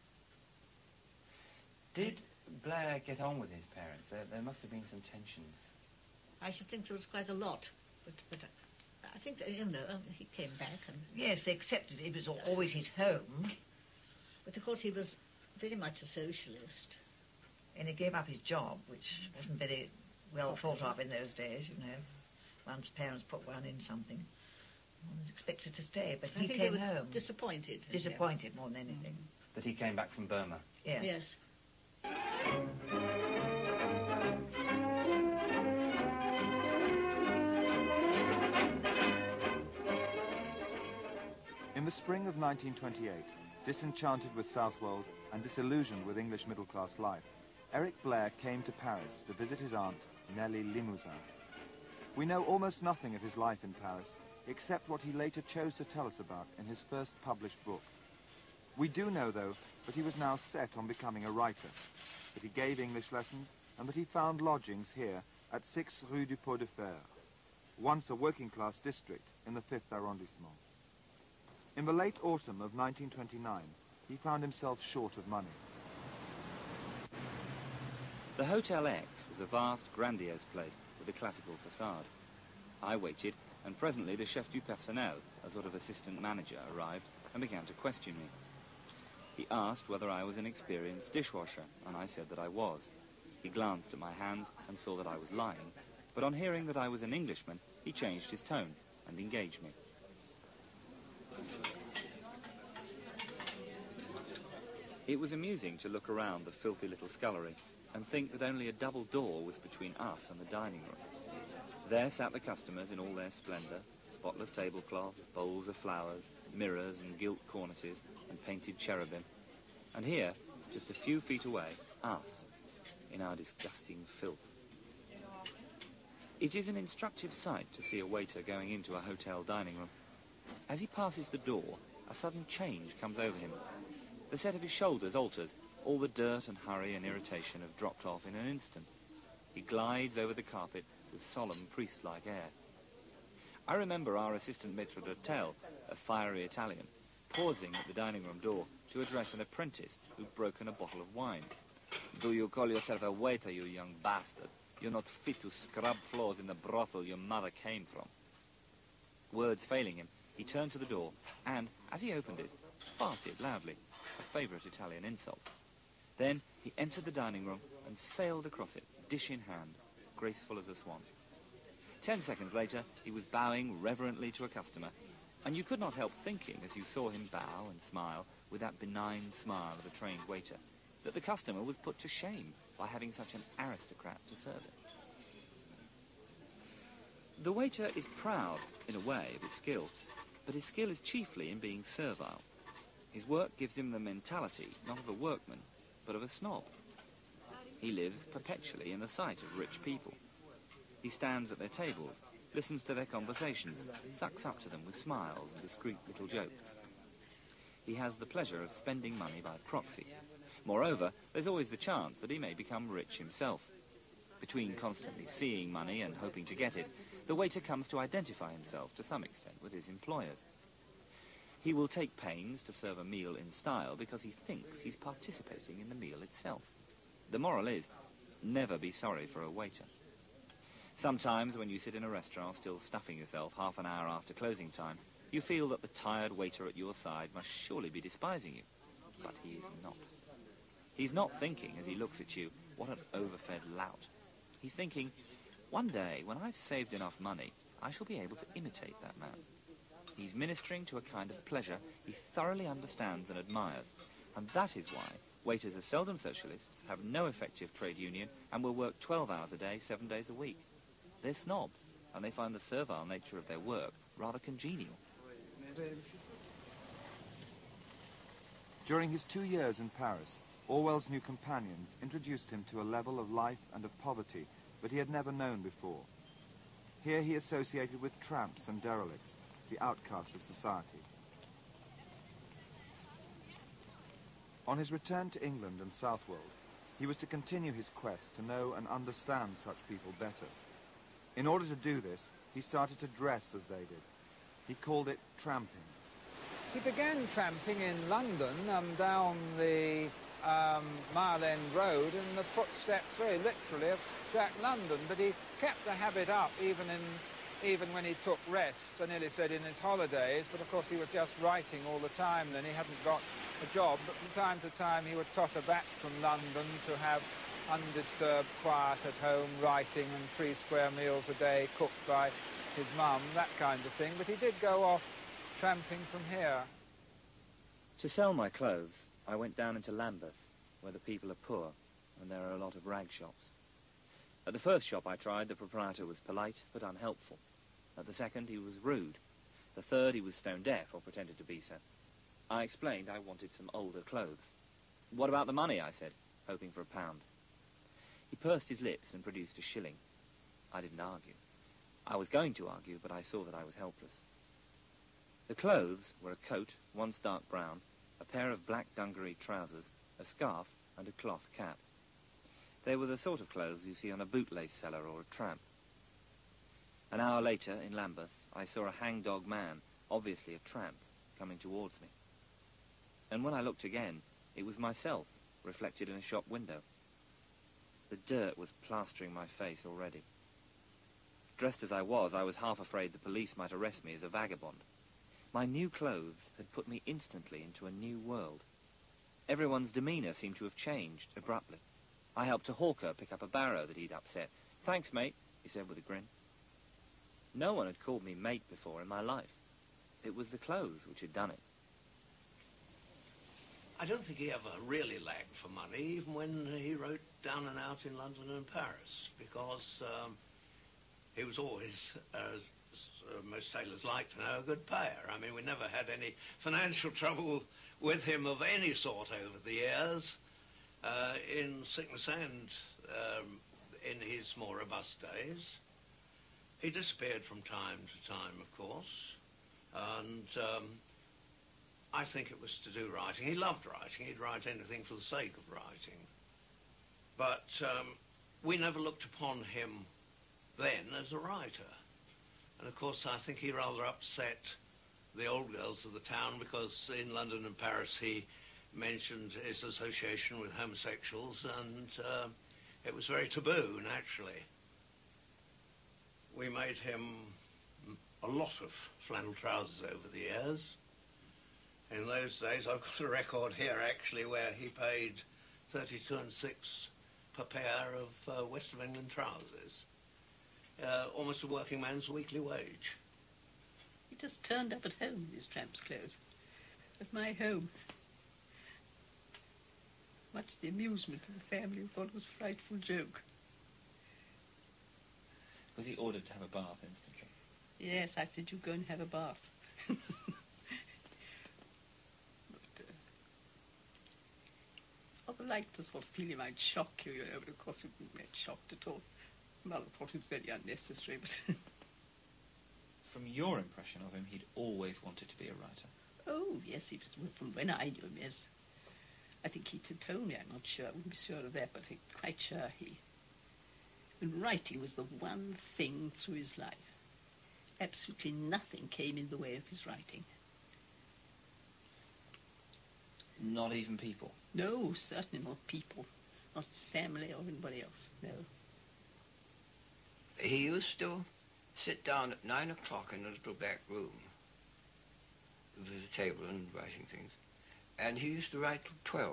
Speaker 11: Did Blair get on with his parents? There must have been some tensions.
Speaker 18: I should think there was quite a lot, but I think that, you know, he came back and...
Speaker 19: Yes, they accepted it was always his home.
Speaker 18: But of course he was very much a socialist.
Speaker 19: And he gave up his job, which wasn't very well thought of in those days, you know. One's parents put one in something. One was expected to stay, but he came home.
Speaker 18: Disappointed.
Speaker 19: Disappointed more than anything.
Speaker 11: That he came back from Burma?
Speaker 19: Yes.
Speaker 18: Yes.
Speaker 3: In the spring of 1928, disenchanted with Southwold and disillusioned with English middle-class life, Eric Blair came to Paris to visit his aunt, Nellie Limousin. We know almost nothing of his life in Paris, except what he later chose to tell us about in his first published book. We do know, though, that he was now set on becoming a writer. that he gave English lessons and that he found lodgings here at 6 Rue du Pot de Fer, once a working-class district in the 5th arrondissement. In the late autumn of 1929, he found himself short of money.
Speaker 2: The Hotel X was a vast, grandiose place with a classical facade. I waited, and presently the chef du personnel, a sort of assistant manager, arrived and began to question me. He asked whether I was an experienced dishwasher, and I said that I was. He glanced at my hands and saw that I was lying, but on hearing that I was an Englishman, he changed his tone and engaged me. It was amusing to look around the filthy little scullery and think that only a double door was between us and the dining room. There sat the customers in all their splendour, spotless tablecloths, bowls of flowers, mirrors and gilt cornices and painted cherubim. And here, just a few feet away, us, in our disgusting filth. It is an instructive sight to see a waiter going into a hotel dining room. As he passes the door, a sudden change comes over him. The set of his shoulders alters. All the dirt and hurry and irritation have dropped off in an instant. He glides over the carpet with solemn, priest-like air. I remember our assistant maître d'hôtel, a fiery Italian, pausing at the dining room door to address an apprentice who'd broken a bottle of wine. "Do you call yourself a waiter, you young bastard? You're not fit to scrub floors in the brothel your mother came from." Words failing him, he turned to the door and, as he opened it, farted loudly, a favourite Italian insult. Then he entered the dining room and sailed across it, dish in hand, graceful as a swan. 10 seconds later, he was bowing reverently to a customer, and you could not help thinking, as you saw him bow and smile with that benign smile of a trained waiter, that the customer was put to shame by having such an aristocrat to serve him. The waiter is proud, in a way, of his skill, but his skill is chiefly in being servile. His work gives him the mentality, not of a workman, but of a snob. He lives perpetually in the sight of rich people. He stands at their tables, listens to their conversations, sucks up to them with smiles and discreet little jokes. He has the pleasure of spending money by proxy. Moreover, there's always the chance that he may become rich himself. Between constantly seeing money and hoping to get it, the waiter comes to identify himself to some extent with his employers. He will take pains to serve a meal in style because he thinks he's participating in the meal itself. The moral is, never be sorry for a waiter. Sometimes when you sit in a restaurant still stuffing yourself half an hour after closing time, you feel that the tired waiter at your side must surely be despising you. But he is not. He's not thinking, as he looks at you, what an overfed lout. He's thinking, one day, when I've saved enough money, I shall be able to imitate that man. He's ministering to a kind of pleasure he thoroughly understands and admires, and that is why waiters are seldom socialists, have no effective trade union, and will work 12 hours a day, 7 days a week. They're snobs, and they find the servile nature of their work rather congenial.
Speaker 3: During his 2 years in Paris, Orwell's new companions introduced him to a level of life and of poverty that he had never known before. Here he associated with tramps and derelicts, the outcasts of society. On his return to England and Southwold, he was to continue his quest to know and understand such people better. In order to do this, he started to dress as they did. He called it tramping.
Speaker 4: He began tramping in London down the Mile End Road in the footsteps, very literally, of Jack London, but he kept the habit up even when he took rests, I nearly said in his holidays, but of course he was just writing all the time then. He hadn't got a job, but from time to time he would totter back from London to have undisturbed quiet at home, writing, and 3 square meals a day cooked by his mum, that kind of thing. But he did go off tramping from here.
Speaker 2: To sell my clothes, I went down into Lambeth, where the people are poor, and there are a lot of rag shops. At the first shop I tried, the proprietor was polite but unhelpful. At the second, he was rude. The third, he was stone deaf, or pretended to be so. I explained I wanted some older clothes. "What about the money?" I said, hoping for £1. He pursed his lips and produced a shilling. I didn't argue. I was going to argue, but I saw that I was helpless. The clothes were a coat, once dark brown, a pair of black dungaree trousers, a scarf, and a cloth cap.
Speaker 11: They were the sort of clothes you see on a bootlace seller or a tramp. An hour later, in Lambeth, I saw a hangdog man, obviously a tramp, coming towards me. And when I looked again, it was myself, reflected in a shop window. The dirt was plastering my face already. Dressed as I was half afraid the police might arrest me as a vagabond. My new clothes had put me instantly into a new world. Everyone's demeanour seemed to have changed abruptly. I helped a hawker pick up a barrow that he'd upset. "Thanks, mate," he said with a grin. No one had called me mate before in my life. It was the clothes which had done it.
Speaker 13: I don't think he ever really lagged for money, even when he wrote Down and Out in London and Paris, because he was always, as most tailors like to know, a good payer. I mean, we never had any financial trouble with him of any sort over the years. In sickness and in his more robust days. He disappeared from time to time, of course, and I think it was to do writing. He loved writing. He'd write anything for the sake of writing. But we never looked upon him then as a writer. And of course, I think he rather upset the old girls of the town, because in London and Paris he mentioned his association with homosexuals, and it was very taboo, naturally. We made him a lot of flannel trousers over the years. In those days, I've got a record here, actually, where he paid 32 and 6 per pair of West of England trousers. Almost a working man's weekly wage.
Speaker 20: He just turned up at home in his tramp's clothes. At my home. Much to the amusement of the family, who thought it was a frightful joke.
Speaker 11: Was he ordered to have a bath instantly?
Speaker 20: Yes, I said, you go and have a bath. But, I liked the sort of feeling might shock you, but of course you didn't get shocked at all. Mother thought it was very unnecessary, but...
Speaker 11: From your impression of him, he'd always wanted to be a writer.
Speaker 20: Oh, yes, he was, from when I knew him, yes. I think he told me, I'm not sure, I wouldn't be sure of that, but I'm quite sure and writing was the one thing through his life. Absolutely nothing came in the way of his writing.
Speaker 11: Not even people?
Speaker 20: No, certainly not people. Not his family or anybody else, no.
Speaker 16: He used to sit down at 9 o'clock in a little back room with a table and writing things, and he used to write till 12.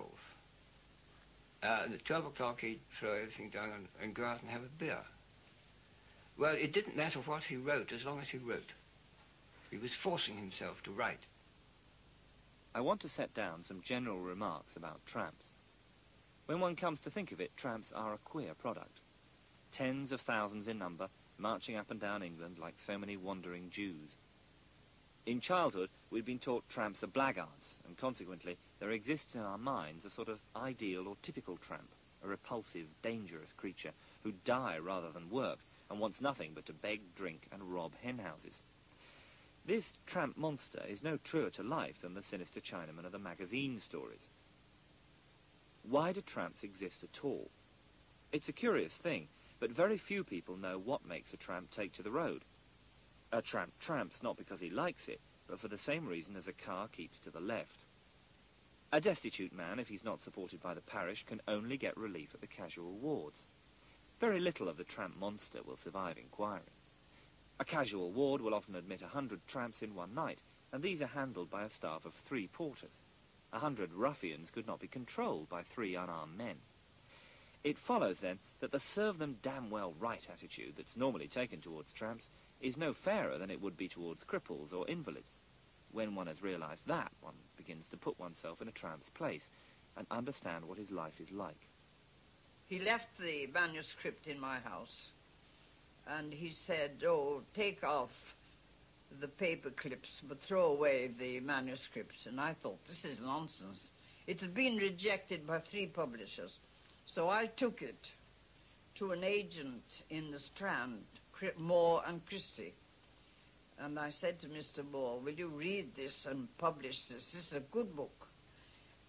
Speaker 16: At 12 o'clock he'd throw everything down and go out and have a beer. Well, it didn't matter what he wrote as long as he wrote. He was forcing himself to write.
Speaker 11: I want to set down some general remarks about tramps. When one comes to think of it, tramps are a queer product. Tens of thousands in number, marching up and down England like so many wandering Jews. In childhood, we'd been taught tramps are blackguards, and consequently, there exists in our minds a sort of ideal or typical tramp, a repulsive, dangerous creature who'd die rather than work, and wants nothing but to beg, drink, and rob hen houses. This tramp monster is no truer to life than the sinister Chinaman of the magazine stories. Why do tramps exist at all? It's a curious thing, but very few people know what makes a tramp take to the road. A tramp tramps not because he likes it, but for the same reason as a car keeps to the left. A destitute man, if he's not supported by the parish, can only get relief at the casual wards. Very little of the tramp monster will survive inquiry. A casual ward will often admit 100 tramps in one night, and these are handled by a staff of 3 porters. 100 ruffians could not be controlled by 3 unarmed men. It follows, then, that the serve-them-damn-well-right attitude that's normally taken towards tramps is no fairer than it would be towards cripples or invalids. When one has realized that, one begins to put oneself in a tramp's place and understand what his life is like.
Speaker 6: He left the manuscript in my house, and he said, oh, take off the paper clips, but throw away the manuscript. And I thought, this is nonsense. It had been rejected by 3 publishers. So I took it to an agent in the Strand, Moore and Christie. And I said to Mr. Moore, will you read this and publish this? This is a good book.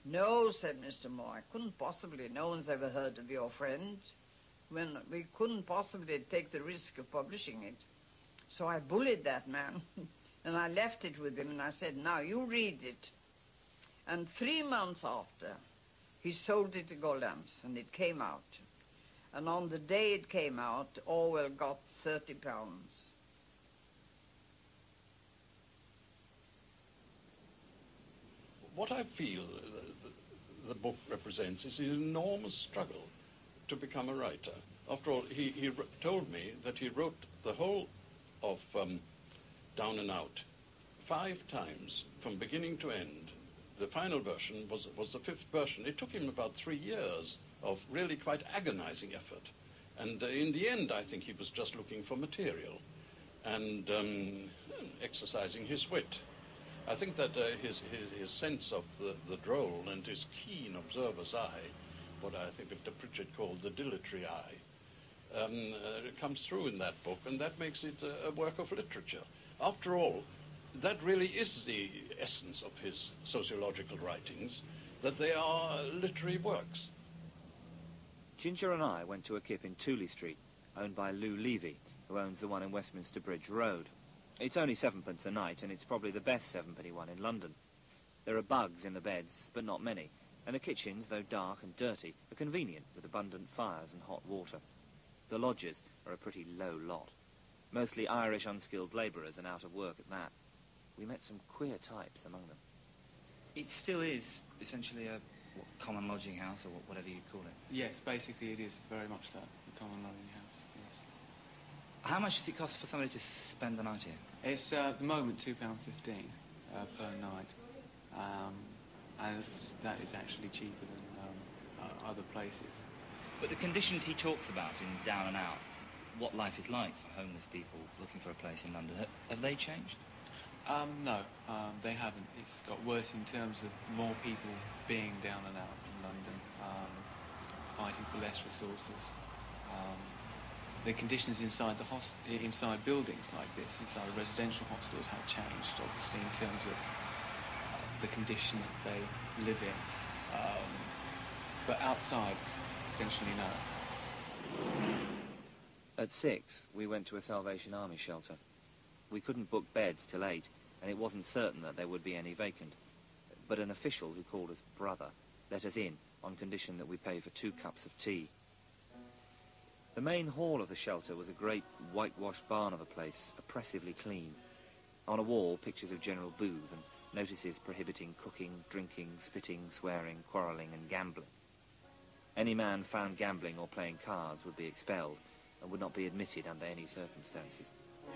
Speaker 21: No, said Mr. Moore, I couldn't possibly. No one's ever heard of your friend. When we couldn't possibly take the risk of publishing it. So I bullied that man, and I left it with him, and I said, now you read it. And 3 months after, he sold it to Goldams, and it came out. And on the day it came out, Orwell got £30.
Speaker 22: What I feel the book represents is an enormous struggle to become a writer. After all, he told me that he wrote the whole of Down and Out 5 times, from beginning to end. The final version was the 5th version. It took him about 3 years of really quite agonizing effort. And in the end, I think he was just looking for material and exercising his wit. I think that his sense of the droll and his keen observer's eye, what I think Mr. Pritchard called the dilatory eye, comes through in that book, and that makes it a work of literature. After all, that really is the essence of his sociological writings, that they are literary works.
Speaker 11: Ginger and I went to a kip in Tooley Street, owned by Lou Levy, who owns the one in Westminster Bridge Road. It's only 7p a night, and it's probably the best 7p one in London. There are bugs in the beds, but not many, and the kitchens, though dark and dirty, are convenient with abundant fires and hot water. The lodgers are a pretty low lot. Mostly Irish unskilled labourers and out of work at that. We met some queer types among them.
Speaker 2: It still is essentially a common lodging house, or whatever you'd call it.
Speaker 23: Yes, basically it is very much that, the common lodging house, yes.
Speaker 2: How much does it cost for somebody to spend the night here?
Speaker 23: It's, at the moment, £2.15 per night. And that is actually cheaper than other places.
Speaker 2: But the conditions he talks about in Down and Out, what life is like for homeless people looking for a place in London, have they changed?
Speaker 23: No, they haven't. It's got worse in terms of more people being down and out in London, fighting for less resources. The conditions inside inside buildings like this, inside residential hostels, have changed, obviously, in terms of the conditions that they live in. But outside, essentially, no.
Speaker 11: At 6, we went to a Salvation Army shelter. We couldn't book beds till 8, and it wasn't certain that there would be any vacant. But an official who called us brother let us in on condition that we pay for 2 cups of tea. The main hall of the shelter was a great whitewashed barn of a place, oppressively clean. On a wall, pictures of General Booth and notices prohibiting cooking, drinking, spitting, swearing, quarrelling and gambling. Any man found gambling or playing cards would be expelled and would not be admitted under any circumstances.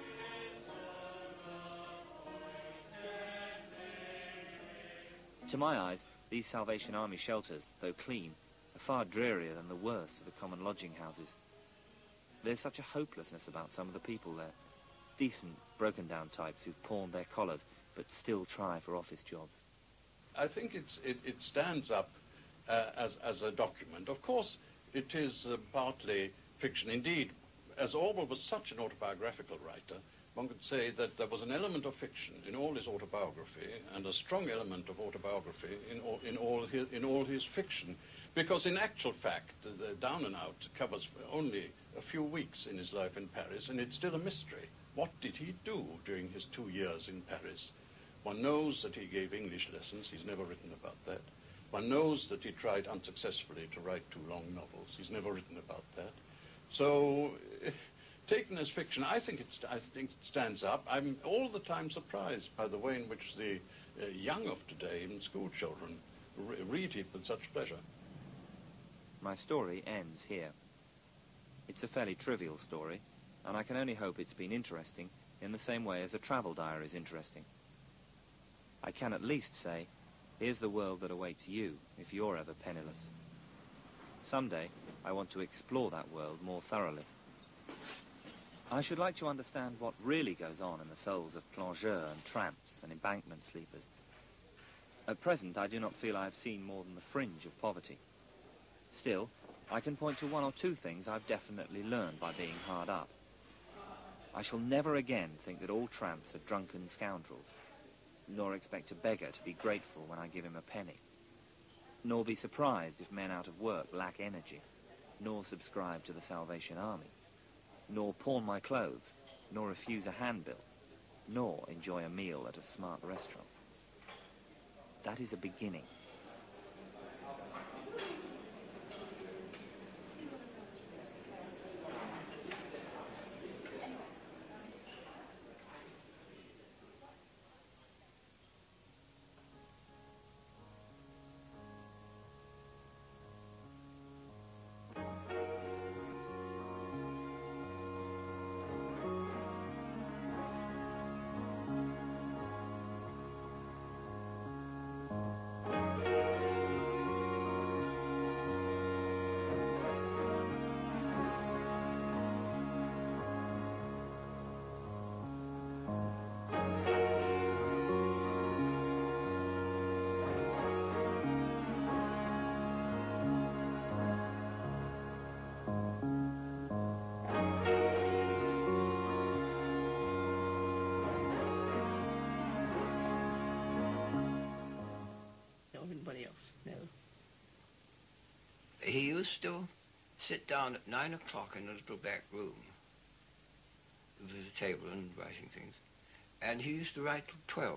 Speaker 11: To my eyes, these Salvation Army shelters, though clean, are far drearier than the worst of the common lodging houses. There's such a hopelessness about some of the people there. Decent, broken-down types who've pawned their collars but still try for office jobs.
Speaker 22: I think it stands up as a document. Of course, it is partly fiction. Indeed, as Orwell was such an autobiographical writer, one could say that there was an element of fiction in all his autobiography and a strong element of autobiography in all his fiction. Because in actual fact, the Down and Out covers only a few weeks in his life in Paris, and it's still a mystery. What did he do during his 2 years in Paris? One knows that he gave English lessons. He's never written about that. One knows that he tried unsuccessfully to write 2 long novels. He's never written about that. So, taken as fiction, I think it stands up. I'm all the time surprised by the way in which the young of today, even school children, read it with such pleasure.
Speaker 11: My story ends here. It's a fairly trivial story, and I can only hope it's been interesting in the same way as a travel diary is interesting. I can at least say, here's the world that awaits you if you're ever penniless. Someday, I want to explore that world more thoroughly. I should like to understand what really goes on in the souls of plongeurs and tramps and embankment sleepers. At present, I do not feel I have seen more than the fringe of poverty. Still, I can point to 1 or 2 things I've definitely learned by being hard up. I shall never again think that all tramps are drunken scoundrels, nor expect a beggar to be grateful when I give him a penny. nor be surprised if men out of work lack energy, nor subscribe to the Salvation Army, nor pawn my clothes, nor refuse a handbill, nor enjoy a meal at a smart restaurant. That is a beginning.
Speaker 20: Anybody else? No.
Speaker 16: He used to sit down at 9 o'clock in a little back room with a table and writing things, and he used to write till 12.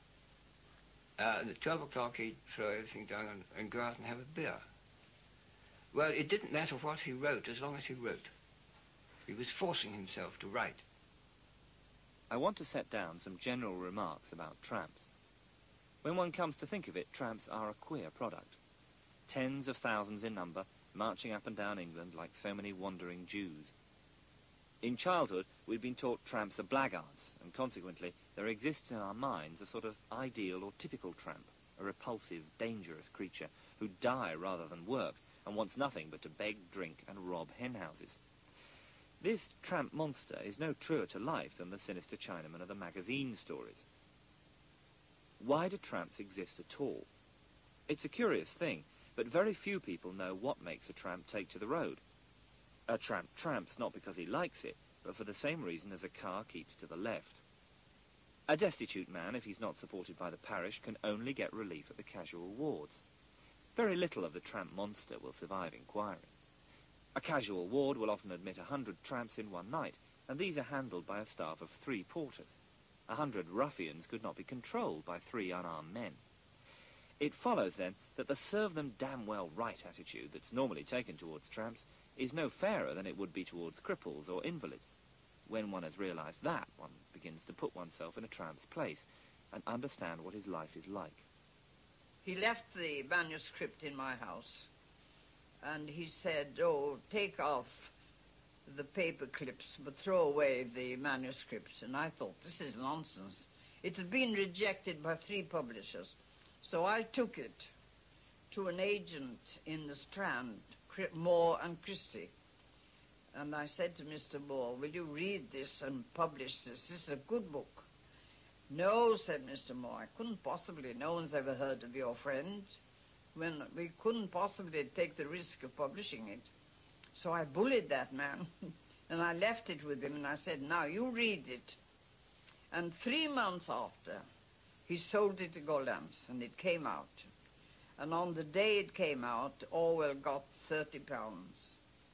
Speaker 16: At 12 o'clock he'd throw everything down and go out and have a beer. Well, it didn't matter what he wrote as long as he wrote. He was forcing himself to write.
Speaker 11: I want to set down some general remarks about tramps. When one comes to think of it, tramps are a queer product. Tens of thousands in number, marching up and down England like so many wandering Jews. In childhood, we'd been taught tramps are blackguards, and consequently, there exists in our minds a sort of ideal or typical tramp, a repulsive, dangerous creature who'd die rather than work, and wants nothing but to beg, drink, and rob hen-houses. This tramp monster is no truer to life than the sinister Chinaman of the magazine stories. Why do tramps exist at all? It's a curious thing, but very few people know what makes a tramp take to the road. A tramp tramps not because he likes it, but for the same reason as a car keeps to the left. A destitute man, if he's not supported by the parish, can only get relief at the casual wards. Very little of the tramp monster will survive inquiry. A casual ward will often admit 100 tramps in one night, and these are handled by a staff of 3 porters. 100 ruffians could not be controlled by 3 unarmed men. It follows, then, that the serve-them-damn-well-right attitude that's normally taken towards tramps is no fairer than it would be towards cripples or invalids. When one has realized that, one begins to put oneself in a tramp's place and understand what his life is like.
Speaker 21: He left the manuscript in my house, and he said, "Oh, take off the paper clips, but throw away the manuscript." And I thought, this is nonsense. It had been rejected by 3 publishers. So I took it to an agent in the Strand, Moore and Christie. And I said to Mr. Moore, "Will you read this and publish this? This is a good book." "No," said Mr. Moore, "I couldn't possibly. No one's ever heard of your friend. When we couldn't possibly take the risk of publishing it. So I bullied that man, and I left it with him, and I said, "Now, you read it." And 3 months after, he sold it to Goldams, and it came out. And on the day it came out, Orwell got £30.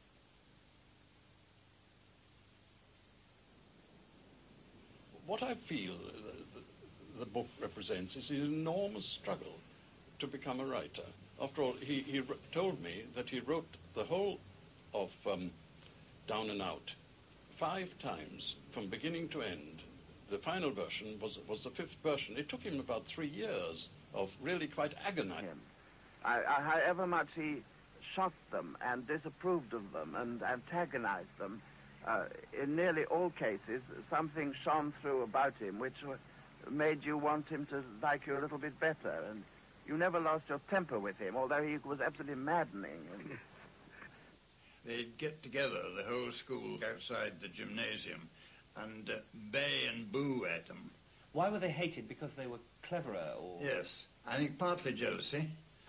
Speaker 22: What I feel the book represents is an enormous struggle to become a writer. After all, he told me that he wrote the whole of Down and Out 5 times, from beginning to end. The final version was the 5th version. It took him about 3 years of really quite agonizing.
Speaker 10: However much he shocked them and disapproved of them and antagonized them, in nearly all cases, something shone through about him which made you want him to like you a little bit better. And you never lost your temper with him, although he was absolutely maddening.
Speaker 1: They'd get together, the whole school, outside the gymnasium, and bay and boo at them.
Speaker 11: Why were they hated? Because they were cleverer, or...?
Speaker 1: Yes, I think partly jealousy,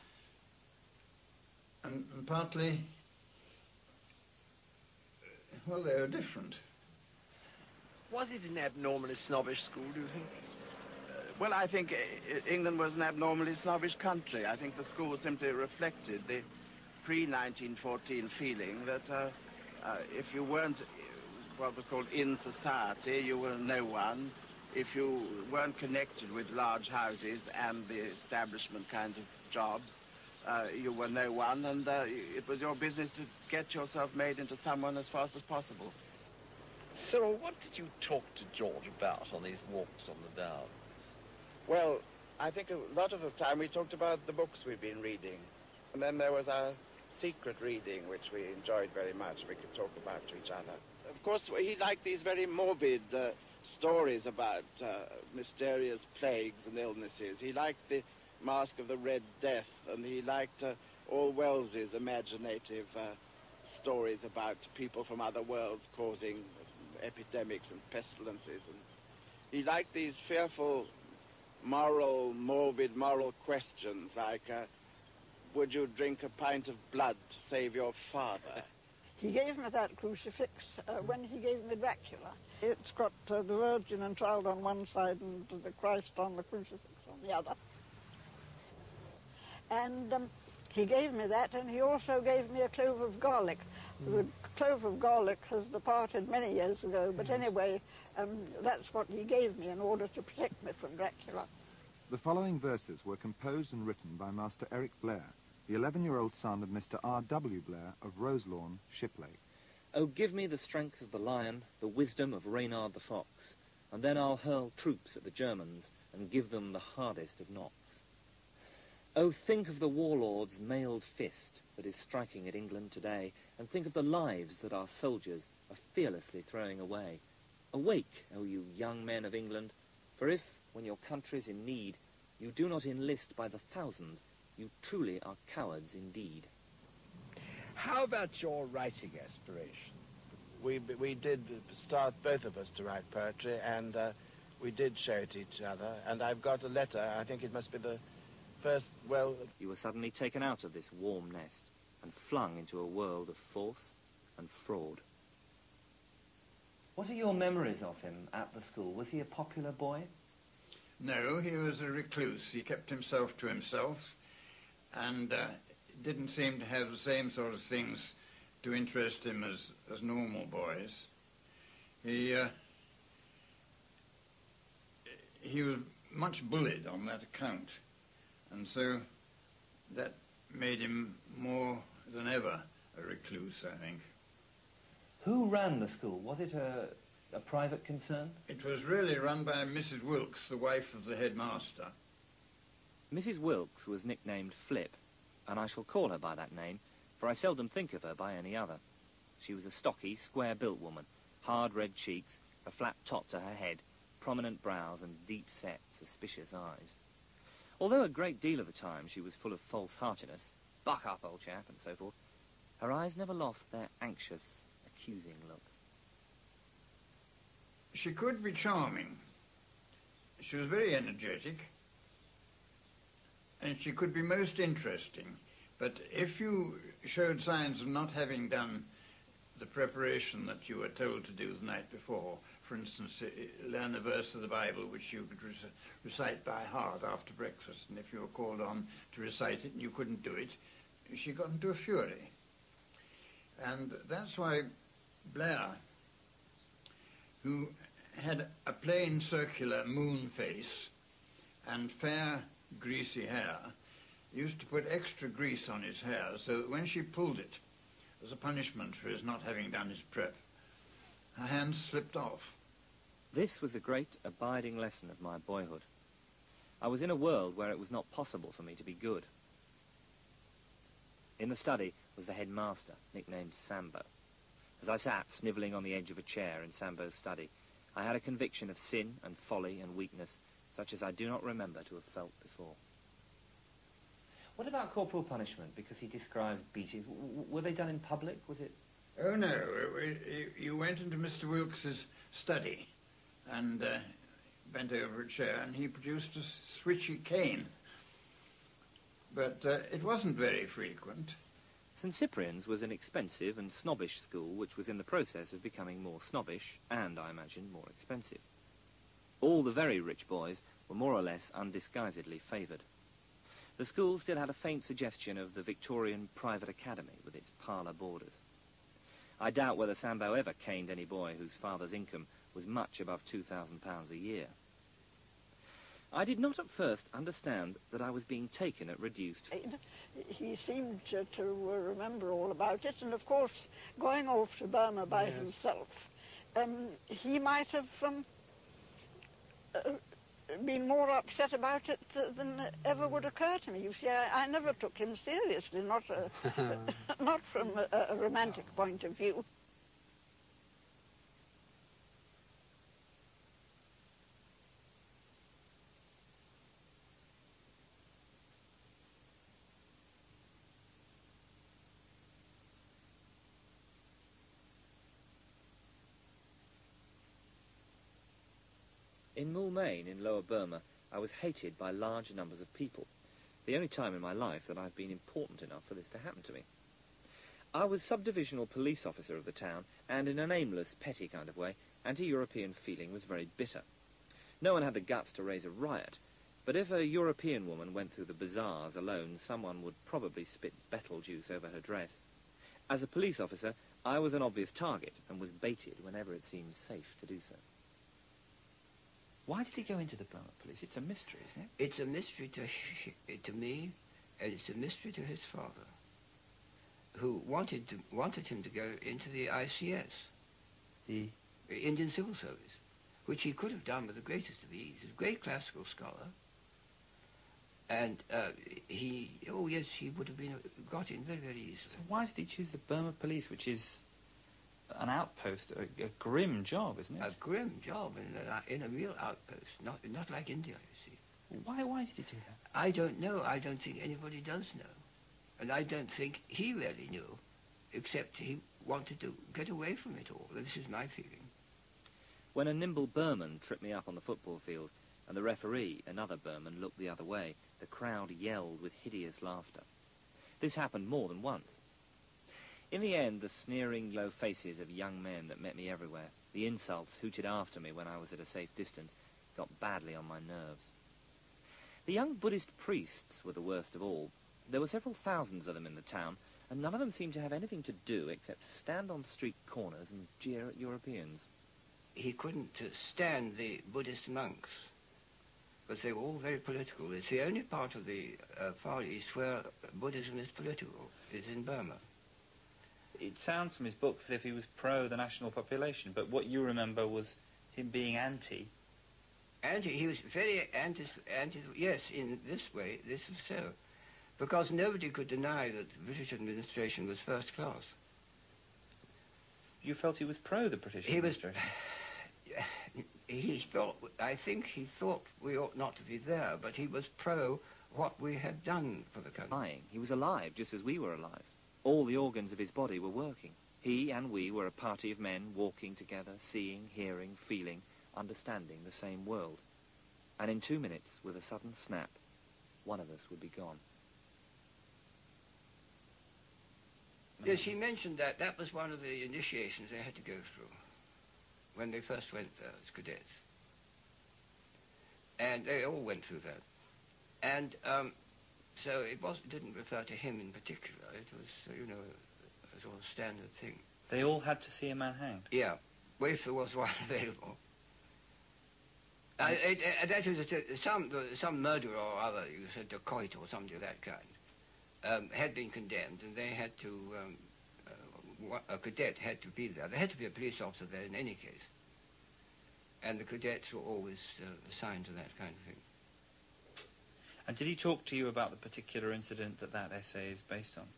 Speaker 1: and partly, well, they were different.
Speaker 9: Was it an abnormally snobbish school, do you think?
Speaker 14: Well, I think England was an abnormally snobbish country. I think the school simply reflected the pre-1914 feeling that if you weren't what was called in society, you were no one. If you weren't connected with large houses and the establishment kind of jobs, you were no one, and it was your business to get yourself made into someone as fast as possible.
Speaker 7: Cyril, what did you talk to George about on these walks on the Downs?
Speaker 14: Well, I think a lot of the time we talked about the books we've been reading. And then there was our secret reading, which we enjoyed very much. We could talk about to each other. Of course, he liked these very morbid stories about mysterious plagues and illnesses. He liked the Masque of the Red Death, and he liked all Wells's imaginative stories about people from other worlds causing epidemics and pestilences. And he liked these fearful morbid moral questions like, would you drink a pint of blood to save your father?
Speaker 5: He gave me that crucifix when he gave me Dracula. It's got the Virgin and Child on one side and the Christ on the crucifix on the other. And he gave me that, and he also gave me a clove of garlic. The clove of garlic has departed many years ago, but anyway, that's what he gave me in order to protect me from Dracula.
Speaker 3: The following verses were composed and written by Master Eric Blair, the 11-year-old son of Mr. R.W. Blair of Roselawn, Shipley.
Speaker 11: Oh, give me the strength of the lion, the wisdom of Reynard the fox, and then I'll hurl troops at the Germans and give them the hardest of knocks. Oh, think of the warlord's mailed fist that is striking at England today, and think of the lives that our soldiers are fearlessly throwing away. Awake, O you young men of England, for if, when your country's in need, you do not enlist by the thousand, you truly are cowards indeed.
Speaker 7: How about your writing aspirations?
Speaker 14: We did start, both of us, to write poetry, and we did show it to each other, and I've got a letter. I think it must be the first, well...
Speaker 11: You were suddenly taken out of this warm nest and flung into a world of force and fraud. What are your memories of him at the school? Was he a popular boy?
Speaker 1: No, he was a recluse. He kept himself to himself and didn't seem to have the same sort of things to interest him as normal boys. He was much bullied on that account, and so that made him more than ever a recluse, I think.
Speaker 11: Who ran the school? Was it a private concern?
Speaker 1: It was really run by Mrs. Wilkes, the wife of the headmaster.
Speaker 11: Mrs. Wilkes was nicknamed Flip, and I shall call her by that name, for I seldom think of her by any other. She was a stocky, square-built woman, hard red cheeks, a flat top to her head, prominent brows and deep-set, suspicious eyes. Although a great deal of the time she was full of false heartiness, buck up, old chap, and so forth, her eyes never lost their anxious, accusing look.
Speaker 1: She could be charming. She was very energetic, and she could be most interesting. But if you showed signs of not having done the preparation that you were told to do the night before, for instance, learn a verse of the Bible which you could recite by heart after breakfast, and if you were called on to recite it and you couldn't do it, she got into a fury. And that's why Blair, who had a plain circular moon face and fair greasy hair, used to put extra grease on his hair so that when she pulled it, as a punishment for his not having done his prep, her hands slipped off.
Speaker 11: This was the great abiding lesson of my boyhood. I was in a world where it was not possible for me to be good. In the study was the headmaster, nicknamed Sambo. As I sat snivelling on the edge of a chair in Sambo's study, I had a conviction of sin and folly and weakness, such as I do not remember to have felt before. What about corporal punishment? Because he describes beatings. Were they done in public? Was it?
Speaker 1: Oh, no. You went into Mr. Wilkes's study and bent over a chair, and he produced a switchy cane. But it wasn't very frequent.
Speaker 11: St. Cyprian's was an expensive and snobbish school which was in the process of becoming more snobbish and, I imagine, more expensive.
Speaker 2: All the very rich boys were more or less undisguisedly favoured. The school still had a faint suggestion of the Victorian private academy with its parlour boarders. I doubt whether Sambo ever caned any boy whose father's income was much above £2,000 a year. I did not at first understand that I was being taken at reduced fees.
Speaker 5: He seemed to remember all about it, and of course, going off to Burma by himself, he might have been more upset about it than ever would occur to me. You see, I never took him seriously, not not from a romantic point of view.
Speaker 2: In Moulmein, in Lower Burma, I was hated by large numbers of people, the only time in my life that I've been important enough for this to happen to me. I was subdivisional police officer of the town, and in an aimless, petty kind of way, anti-European feeling was very bitter. No one had the guts to raise a riot, but if a European woman went through the bazaars alone, someone would probably spit betel juice over her dress. As a police officer, I was an obvious target, and was baited whenever it seemed safe to do so.
Speaker 8: Why did he go into the Burma police? It's a mystery, isn't it?
Speaker 16: It's a mystery to me, and it's a mystery to his father, who wanted him to go into the ICS, the Indian Civil Service, which he could have done with the greatest of ease. He's a great classical scholar, and he would have got in very, very easily.
Speaker 8: So why did he choose the Burma police, which is an outpost, a grim job, isn't it?
Speaker 16: A grim job in a real outpost, not like India, you see.
Speaker 8: Why did he do that?
Speaker 16: I don't know. I don't think anybody does know. And I don't think he really knew, except he wanted to get away from it all. This is my feeling.
Speaker 2: When a nimble Burman tripped me up on the football field, and the referee, another Burman, looked the other way, the crowd yelled with hideous laughter. This happened more than once. In the end, the sneering, low faces of young men that met me everywhere, the insults hooted after me when I was at a safe distance, got badly on my nerves. The young Buddhist priests were the worst of all. There were several thousands of them in the town, and none of them seemed to have anything to do except stand on street corners and jeer at Europeans.
Speaker 16: He couldn't stand the Buddhist monks, because they were all very political. It's the only part of the Far East where Buddhism is political, is in Burma.
Speaker 8: It sounds from his books as if he was pro the national population, but what you remember was him being anti.
Speaker 16: He was very anti, yes, in this way, this is so. Because nobody could deny that the British administration was first class.
Speaker 8: You felt he was pro the British administration?
Speaker 16: I think he thought we ought not to be there, but he was pro what we had done for the country.
Speaker 2: He was alive just as we were alive. All the organs of his body were working. He and we were a party of men walking together, seeing, hearing, feeling, understanding the same world. And in 2 minutes, with a sudden snap, one of us would be gone.
Speaker 16: Yes, he mentioned that. That was one of the initiations they had to go through when they first went there as cadets. And they all went through that. And so it didn't refer to him in particular. It was, a sort of standard thing.
Speaker 8: They all had to see a man hanged?
Speaker 16: Yeah. Well, if there was one available. That was some murderer or other, you said dacoit or something of that kind, had been condemned, and they had to, a cadet had to be there. There had to be a police officer there in any case. And the cadets were always assigned to that kind of thing.
Speaker 8: And did he talk to you about the particular incident that essay is based on?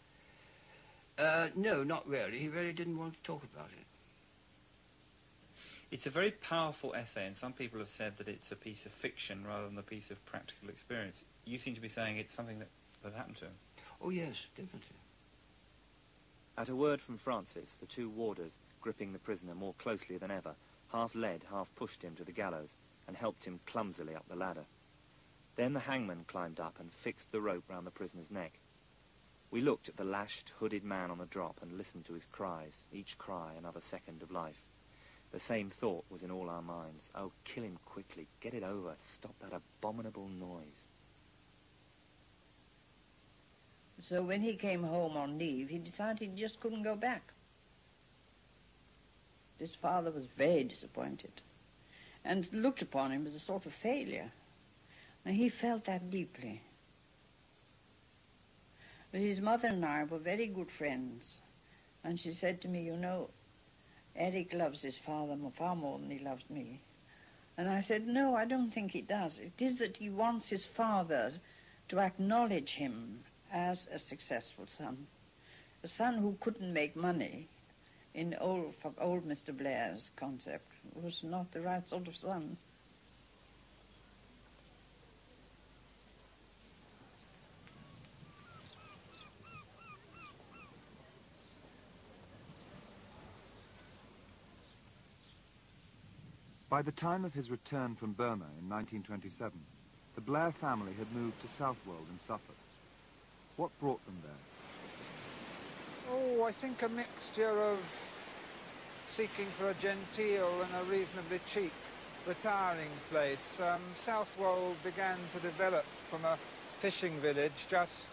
Speaker 16: No, not really. He really didn't want to talk about it.
Speaker 8: It's a very powerful essay, and some people have said that it's a piece of fiction rather than a piece of practical experience. You seem to be saying it's something that happened to him.
Speaker 16: Oh, yes, definitely.
Speaker 2: At a word from Francis, the two warders, gripping the prisoner more closely than ever, half led, half pushed him to the gallows and helped him clumsily up the ladder. Then the hangman climbed up and fixed the rope round the prisoner's neck. We looked at the lashed, hooded man on the drop and listened to his cries, each cry another second of life. The same thought was in all our minds. Oh, kill him quickly. Get it over. Stop that abominable noise.
Speaker 6: So when he came home on leave, he decided he just couldn't go back. His father was very disappointed and looked upon him as a sort of failure. And he felt that deeply. But his mother and I were very good friends. And she said to me, you know, Eric loves his father far more than he loves me. And I said, no, I don't think he does. It is that he wants his father to acknowledge him as a successful son. A son who couldn't make money, for old Mr. Blair's concept, was not the right sort of son.
Speaker 3: By the time of his return from Burma in 1927, the Blair family had moved to Southwold in Suffolk. What brought them there?
Speaker 4: Oh, I think a mixture of seeking for a genteel and a reasonably cheap retiring place. Southwold began to develop from a fishing village just...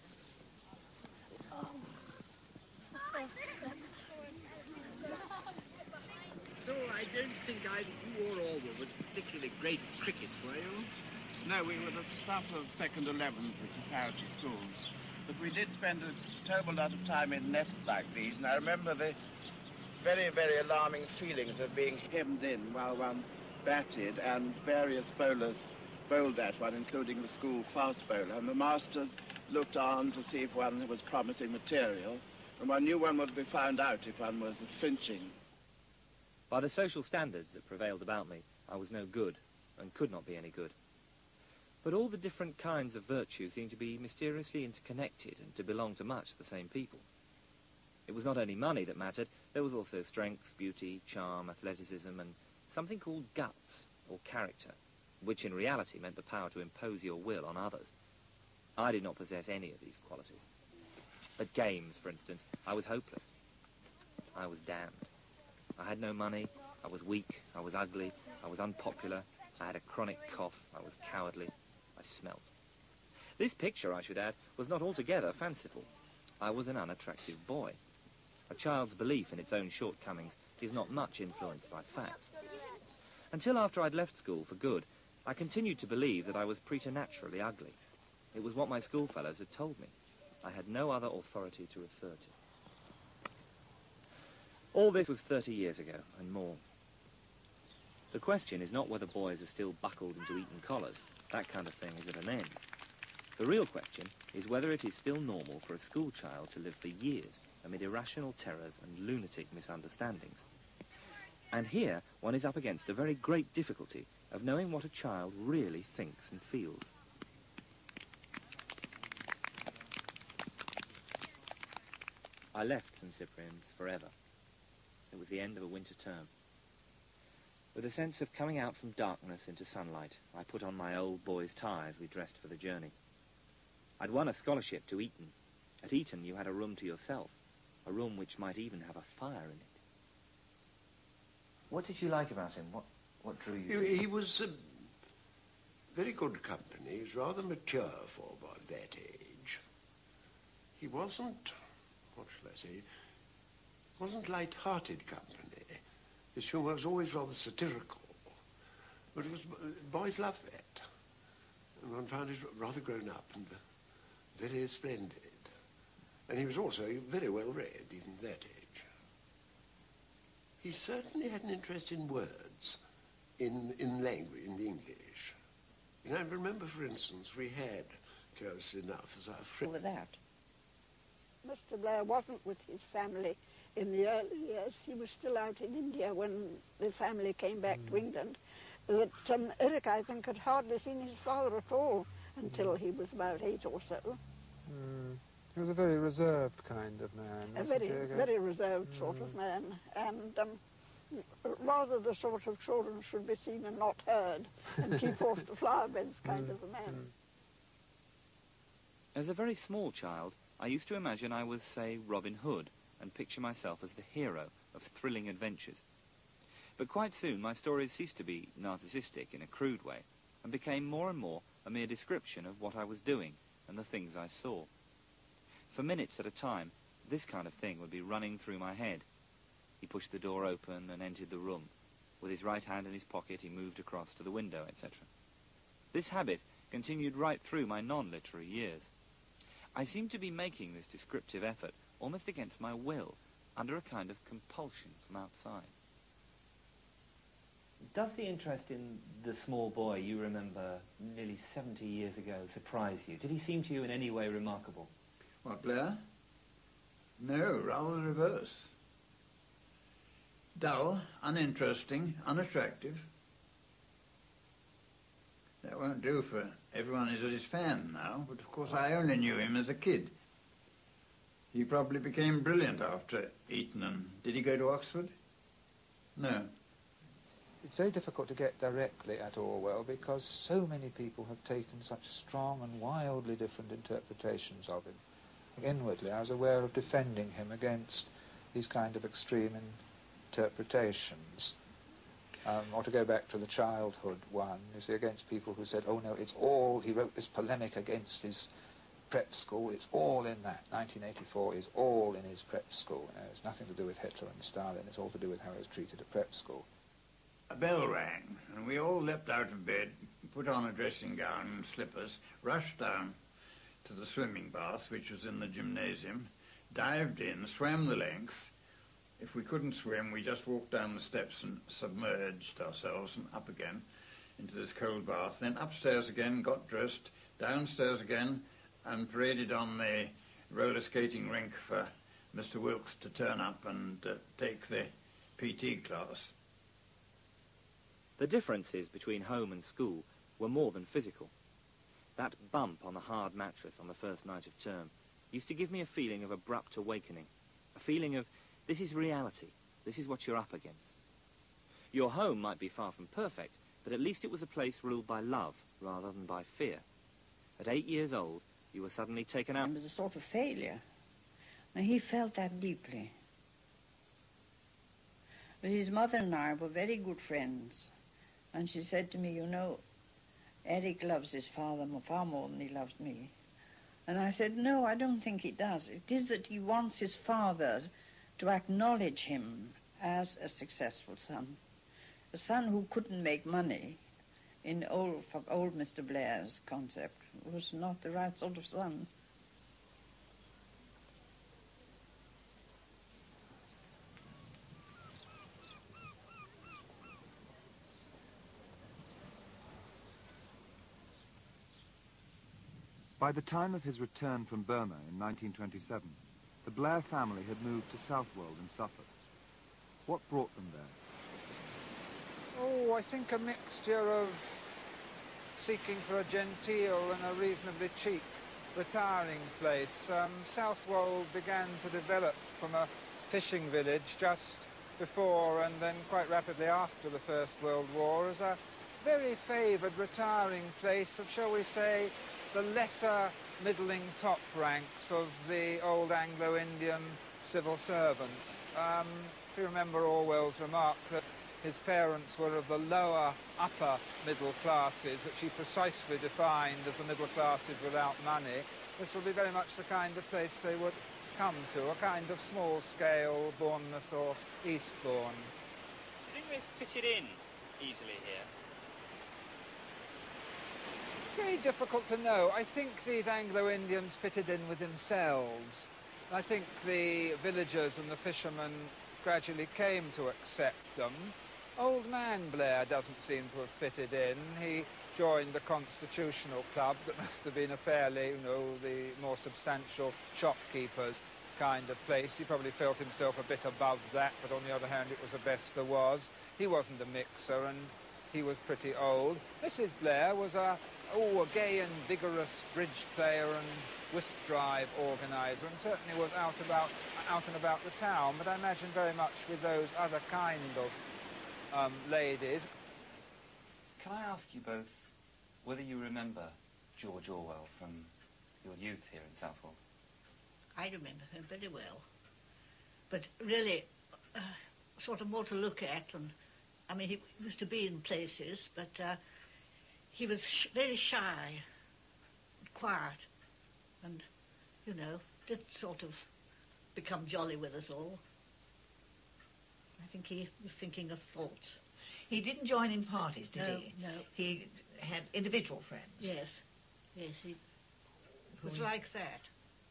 Speaker 14: So I don't think either you or Orwell was particularly great at cricket, were you? No, we were the stuff of second 11s at preparatory schools. But we did spend a terrible lot of time in nets like these, and I remember the very, very alarming feelings of being hemmed in while one batted and various bowlers bowled at one, including the school fast bowler. And the masters looked on to see if one was promising material, and one knew one would be found out if one was flinching.
Speaker 11: By the social standards that prevailed about me, I was no good, and could not be any good. But all the different kinds of virtue seemed to be mysteriously interconnected and to belong to much the same people. It was not only money that mattered, there was also strength, beauty, charm, athleticism, and something called guts, or character, which in reality meant the power to impose your will on others. I did not possess any of these qualities. At games, for instance, I was hopeless. I was damned. I had no money, I was weak, I was ugly, I was unpopular, I had a chronic cough, I was cowardly, I smelt. This picture, I should add, was not altogether fanciful. I was an unattractive boy. A child's belief in its own shortcomings is not much influenced by fact. Until after I'd left school for good, I continued to believe that I was preternaturally ugly. It was what my schoolfellows had told me. I had no other authority to refer to. All this was 30 years ago, and more. The question is not whether boys are still buckled into Eton collars. That kind of thing is at an end. The real question is whether it is still normal for a school child to live for years amid irrational terrors and lunatic misunderstandings. And here one is up against a very great difficulty of knowing what a child really thinks and feels. I left St. Cyprian's forever. It was the end of a winter term. With a sense of coming out from darkness into sunlight, I put on my old boy's tie as we dressed for the journey. I'd won a scholarship to Eton. At Eton you had a room to yourself, a room which might even have a fire in it.
Speaker 2: What did you like about him? What drew you to
Speaker 13: He
Speaker 2: him?
Speaker 13: was very good company. He was rather mature for a boy of that age. He wasn't, what shall I say, wasn't light-hearted company. His humour was always rather satirical. But it was, boys loved that. And one found it rather grown up and very splendid. And he was also very well read, even at that age. He certainly had an interest in words, in language, in the English. And I remember, for instance, we had, curiously enough, as our friend...
Speaker 6: Over that.
Speaker 5: Mr. Blair wasn't with his family in the early years. He was still out in India when the family came back to England. That Eric, I think, had hardly seen his father at all until he was about 8 or so.
Speaker 4: He was a very reserved kind of man.
Speaker 5: A very reserved sort of man, and rather the sort of children should be seen and not heard, and keep off the flower beds kind of a man.
Speaker 2: As a very small child, I used to imagine I was, say, Robin Hood, and picture myself as the hero of thrilling adventures. But quite soon my stories ceased to be narcissistic in a crude way and became more and more a mere description of what I was doing and the things I saw. For minutes at a time, this kind of thing would be running through my head. He pushed the door open and entered the room. With his right hand in his pocket, he moved across to the window, etc. This habit continued right through my non-literary years. I seemed to be making this descriptive effort almost against my will, under a kind of compulsion from outside.
Speaker 11: Does the interest in the small boy you remember nearly 70 years ago surprise you? Did he seem to you in any way remarkable?
Speaker 1: What, Blair? No, rather the reverse. Dull, uninteresting, unattractive. That won't do for everyone who's his fan now, but of course I only knew him as a kid. He probably became brilliant after Eton, and did he go to Oxford? No.
Speaker 4: It's very difficult to get directly at Orwell because so many people have taken such strong and wildly different interpretations of him. Inwardly, I was aware of defending him against these kind of extreme interpretations. Or to go back to the childhood one, you see, against people who said, oh no, it's all, he wrote this polemic against his prep school, it's all in that. 1984 is all in his prep school. You know, it's nothing to do with Hitler and Stalin, it's all to do with how he was treated at prep school.
Speaker 1: A bell rang, and we all leapt out of bed, put on a dressing gown and slippers, rushed down to the swimming bath, which was in the gymnasium, dived in, swam the length. If we couldn't swim, we just walked down the steps and submerged ourselves and up again into this cold bath. Then upstairs again, got dressed, downstairs again, and paraded on the roller skating rink for Mr. Wilkes to turn up and take the PT class.
Speaker 11: The differences between home and school were more than physical. That bump on the hard mattress on the first night of term used to give me a feeling of abrupt awakening, a feeling of, this is reality, this is what you're up against. Your home might be far from perfect, but at least it was a place ruled by love rather than by fear. At 8 years old, you were suddenly taken out.
Speaker 6: It was a sort of failure. And he felt that deeply. But his mother and I were very good friends. And she said to me, you know, Eric loves his father far more than he loves me. And I said, no, I don't think he does. It is that he wants his father to acknowledge him as a successful son. A son who couldn't make money, in old Mr. Blair's concept, was not the right sort of son.
Speaker 3: By the time of his return from Burma in 1927, the Blair family had moved to Southwold in Suffolk. What brought them there?
Speaker 4: Oh, I think a mixture of seeking for a genteel and a reasonably cheap retiring place. Southwold began to develop from a fishing village just before and then quite rapidly after the First World War as a very favoured retiring place of, shall we say, the lesser middling top ranks of the old Anglo-Indian civil servants. If you remember Orwell's remark that his parents were of the lower upper middle classes, which he precisely defined as the middle classes without money, this will be very much the kind of place they would come to, a kind of small-scale Bournemouth or Eastbourne.
Speaker 11: Do you think they fitted in easily here?
Speaker 4: Very difficult to know. I think these Anglo-Indians fitted in with themselves. I think the villagers and the fishermen gradually came to accept them. Old man Blair doesn't seem to have fitted in. He joined the Constitutional Club that must have been a fairly, the more substantial shopkeepers kind of place. He probably felt himself a bit above that, but on the other hand, it was the best there was. He wasn't a mixer, and he was pretty old. Mrs. Blair was a gay and vigorous bridge player and whist drive organiser, and certainly was out and about the town, but I imagine very much with those other kind of ladies.
Speaker 2: Can I ask you both whether you remember George Orwell from your youth here in Southwold?
Speaker 18: I remember him very well. But really, sort of more to look at, and I mean, he used to be in places, but he was very shy, quiet, and, you know, did sort of become jolly with us all. I think he was thinking of thoughts.
Speaker 19: He didn't join in parties, did he?
Speaker 18: No.
Speaker 19: He had individual friends.
Speaker 18: Yes, yes, he was like that.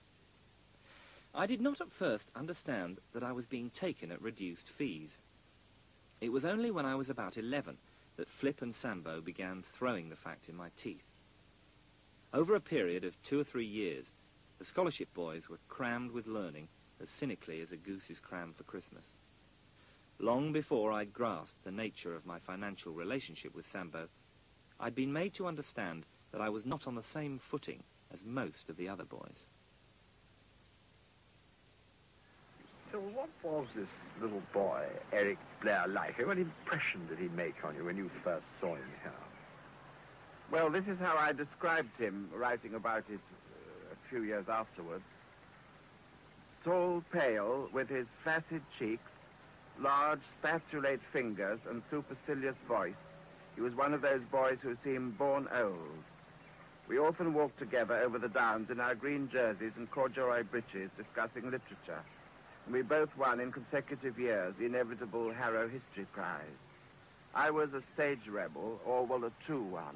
Speaker 2: I did not at first understand that I was being taken at reduced fees. It was only when I was about 11 that Flip and Sambo began throwing the fact in my teeth. Over a period of 2 or 3 years, the scholarship boys were crammed with learning as cynically as a goose is crammed for Christmas. Long before I'd grasped the nature of my financial relationship with Sambo, I'd been made to understand that I was not on the same footing as most of the other boys.
Speaker 9: So what was this little boy, Eric Blair, like? What impression did he make on you when you first saw him here?
Speaker 10: Well, this is how I described him, writing about it a few years afterwards. Tall, pale, with his flaccid cheeks, large spatulate fingers and supercilious voice, he was one of those boys who seem born old. We often walked together over the downs in our green jerseys and corduroy breeches discussing literature. And we both won in consecutive years the inevitable Harrow History Prize. I was a stage rebel, Orwell a true one.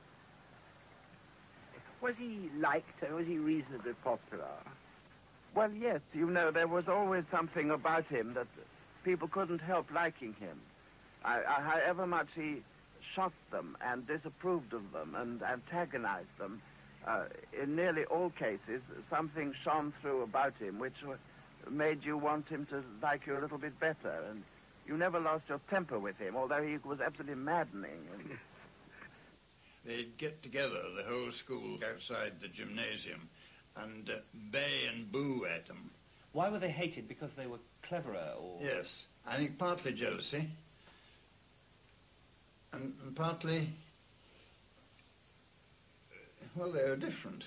Speaker 9: Was he liked? Was he reasonably popular?
Speaker 10: Well, yes, you know, there was always something about him that people couldn't help liking him. However much he shocked them and disapproved of them and antagonized them, in nearly all cases, something shone through about him which made you want him to like you a little bit better. And you never lost your temper with him, although he was absolutely maddening.
Speaker 1: They'd get together, the whole school, outside the gymnasium, and bay and boo at them.
Speaker 11: Why were they hated? Because they were cleverer, or...?
Speaker 1: Yes, I think partly jealousy, and partly, well, they were different.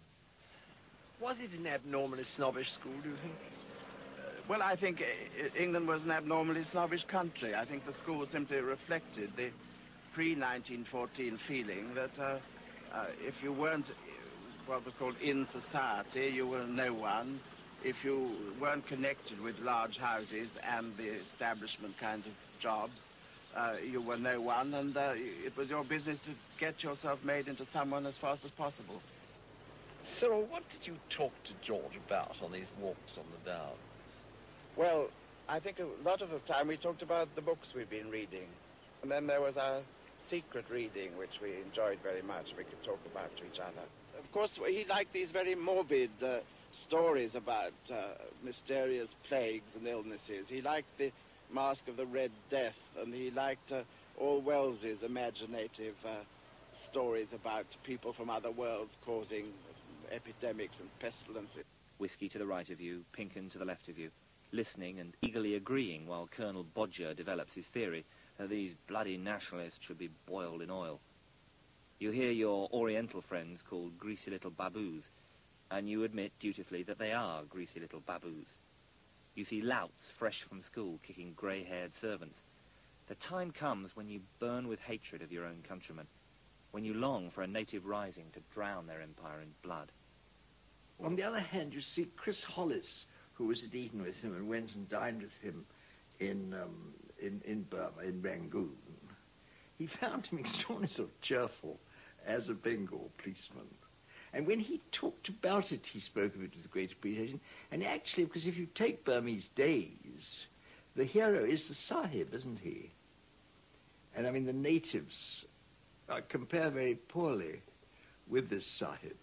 Speaker 9: Was it an abnormally snobbish school, do you think?
Speaker 10: Well, I think England was an abnormally snobbish country. I think the school simply reflected the pre-1914 feeling that if you weren't what was called in society, you were no one. If you weren't connected with large houses and the establishment kind of jobs, you were no one, and it was your business to get yourself made into someone as fast as possible.
Speaker 7: Cyril, what did you talk to George about on these walks on the Downs?
Speaker 10: Well, I think a lot of the time we talked about the books we've been reading. And then there was our secret reading, which we enjoyed very much. We could talk about to each other. Of course, he liked these very morbid stories about mysterious plagues and illnesses. He liked the Masque of the Red Death, and he liked all Wells's imaginative stories about people from other worlds causing epidemics and pestilences.
Speaker 2: Whiskey to the right of you, Pinken to the left of you, listening and eagerly agreeing while Colonel Bodger develops his theory that these bloody nationalists should be boiled in oil. You hear your Oriental friends called greasy little baboos, and you admit dutifully that they are greasy little baboos. You see louts fresh from school kicking grey-haired servants. The time comes when you burn with hatred of your own countrymen, when you long for a native rising to drown their empire in blood.
Speaker 12: On the other hand, you see Chris Hollis, who was at Eton with him and went and dined with him in Burma, in Rangoon. He found him extraordinarily sort of cheerful as a Bengal policeman. And when he talked about it, he spoke of it with great appreciation. And actually, because if you take Burmese days, the hero is the Sahib, isn't he? And I mean, the natives compare very poorly with this Sahib.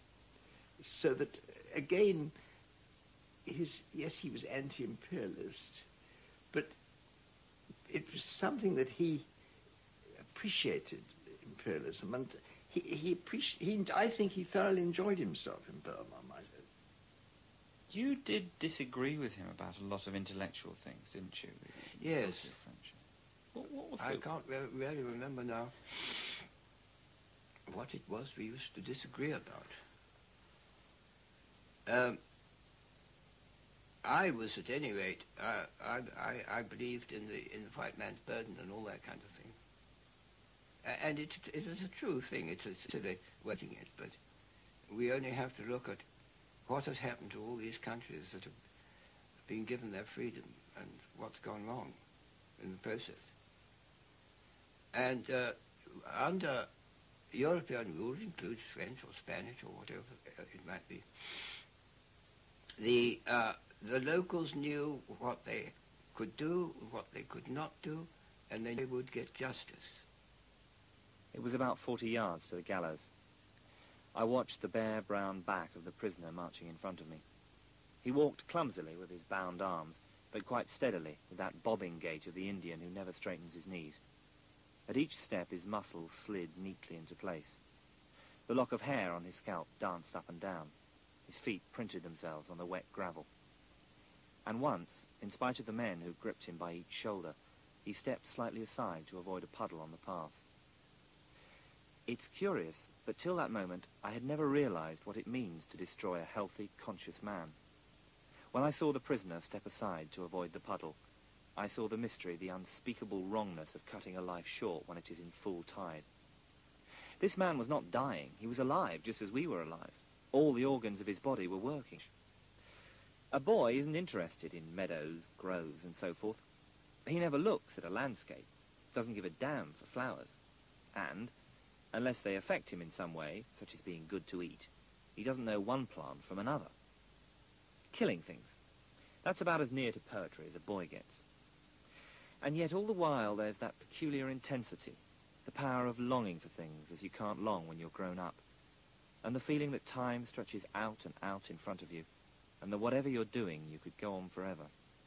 Speaker 12: So that, again, yes, he was anti-imperialist, but it was something that he appreciated, imperialism, and I think he thoroughly enjoyed himself in Burma, I might say.
Speaker 8: You did disagree with him about a lot of intellectual things, didn't you?
Speaker 12: Yes.
Speaker 8: What was
Speaker 12: I can't really remember now what it was we used to disagree about.
Speaker 16: I was, at any rate, I believed in the white man's burden and all that kind of thing. And it is a true thing. It's a silly wetting it, but we only have to look at what has happened to all these countries that have been given their freedom and what's gone wrong in the process. And under European rule, includes French or Spanish or whatever it might be, the locals knew what they could do, what they could not do, and they would get justice.
Speaker 11: It was about 40 yards to the gallows. I watched the bare brown back of the prisoner marching in front of me. He walked clumsily with his bound arms, but quite steadily with that bobbing gait of the Indian who never straightens his knees. At each step his muscles slid neatly into place. The lock of hair on his scalp danced up and down. His feet printed themselves on the wet gravel. And once, in spite of the men who gripped him by each shoulder, he stepped slightly aside to avoid a puddle on the path. It's curious, but till that moment I had never realized what it means to destroy a healthy, conscious man. When I saw the prisoner step aside to avoid the puddle, I saw the mystery, the unspeakable wrongness of cutting a life short when it is in full tide. This man was not dying. He was alive, just as we were alive. All the organs of his body were working. A boy isn't interested in meadows, groves, and so forth. He never looks at a landscape, doesn't give a damn for flowers. And, unless they affect him in some way, such as being good to eat, he doesn't know one plant from another. Killing things. That's about as near to poetry as a boy gets. And yet all the while there's that peculiar intensity, the power of longing for things as you can't long when you're grown up, and the feeling that time stretches out and out in front of you, and that whatever you're doing, you could go on forever.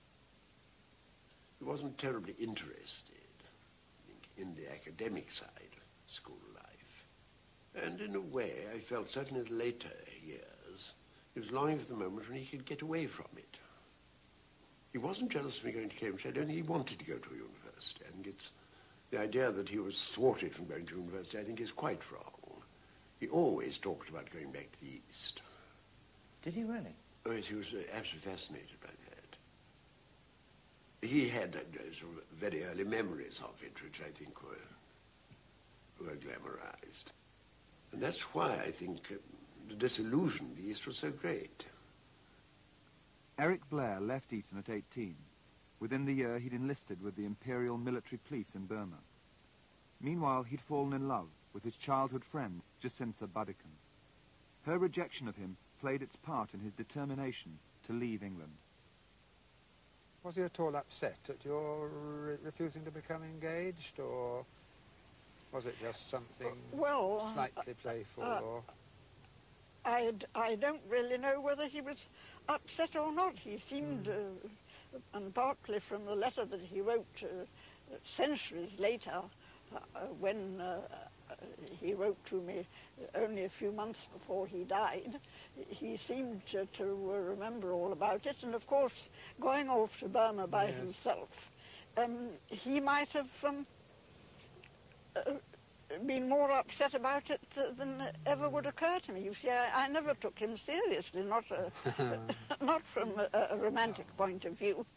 Speaker 13: He wasn't terribly interested, I think, in the academic side of school life. And in a way, I felt certainly in the later years, he was longing for the moment when he could get away from it. He wasn't jealous of me going to Cambridge. I don't think he wanted to go to a university. I think it's the idea that he was thwarted from going to university, I think, is quite wrong. He always talked about going back to the East.
Speaker 11: Did he really?
Speaker 13: Oh, yes, he was absolutely fascinated by that. He had sort of very early memories of it, which I think were glamorized. And that's why I think the disillusion of the East was so great.
Speaker 3: Eric Blair left Eton at 18. Within the year, he'd enlisted with the Imperial Military Police in Burma. Meanwhile, he'd fallen in love with his childhood friend, Jacintha Buddicombe. Her rejection of him played its part in his determination to leave England.
Speaker 4: Was he at all upset at your refusing to become engaged, or was it just something slightly playful? Or
Speaker 5: I don't really know whether he was upset or not. He seemed, and partly from the letter that he wrote centuries later, when he wrote to me only a few months before he died, he seemed to remember all about it. And of course, going off to Burma by himself, he might have been more upset about it than ever would occur to me. You see, I never took him seriously, not not from a romantic point of view.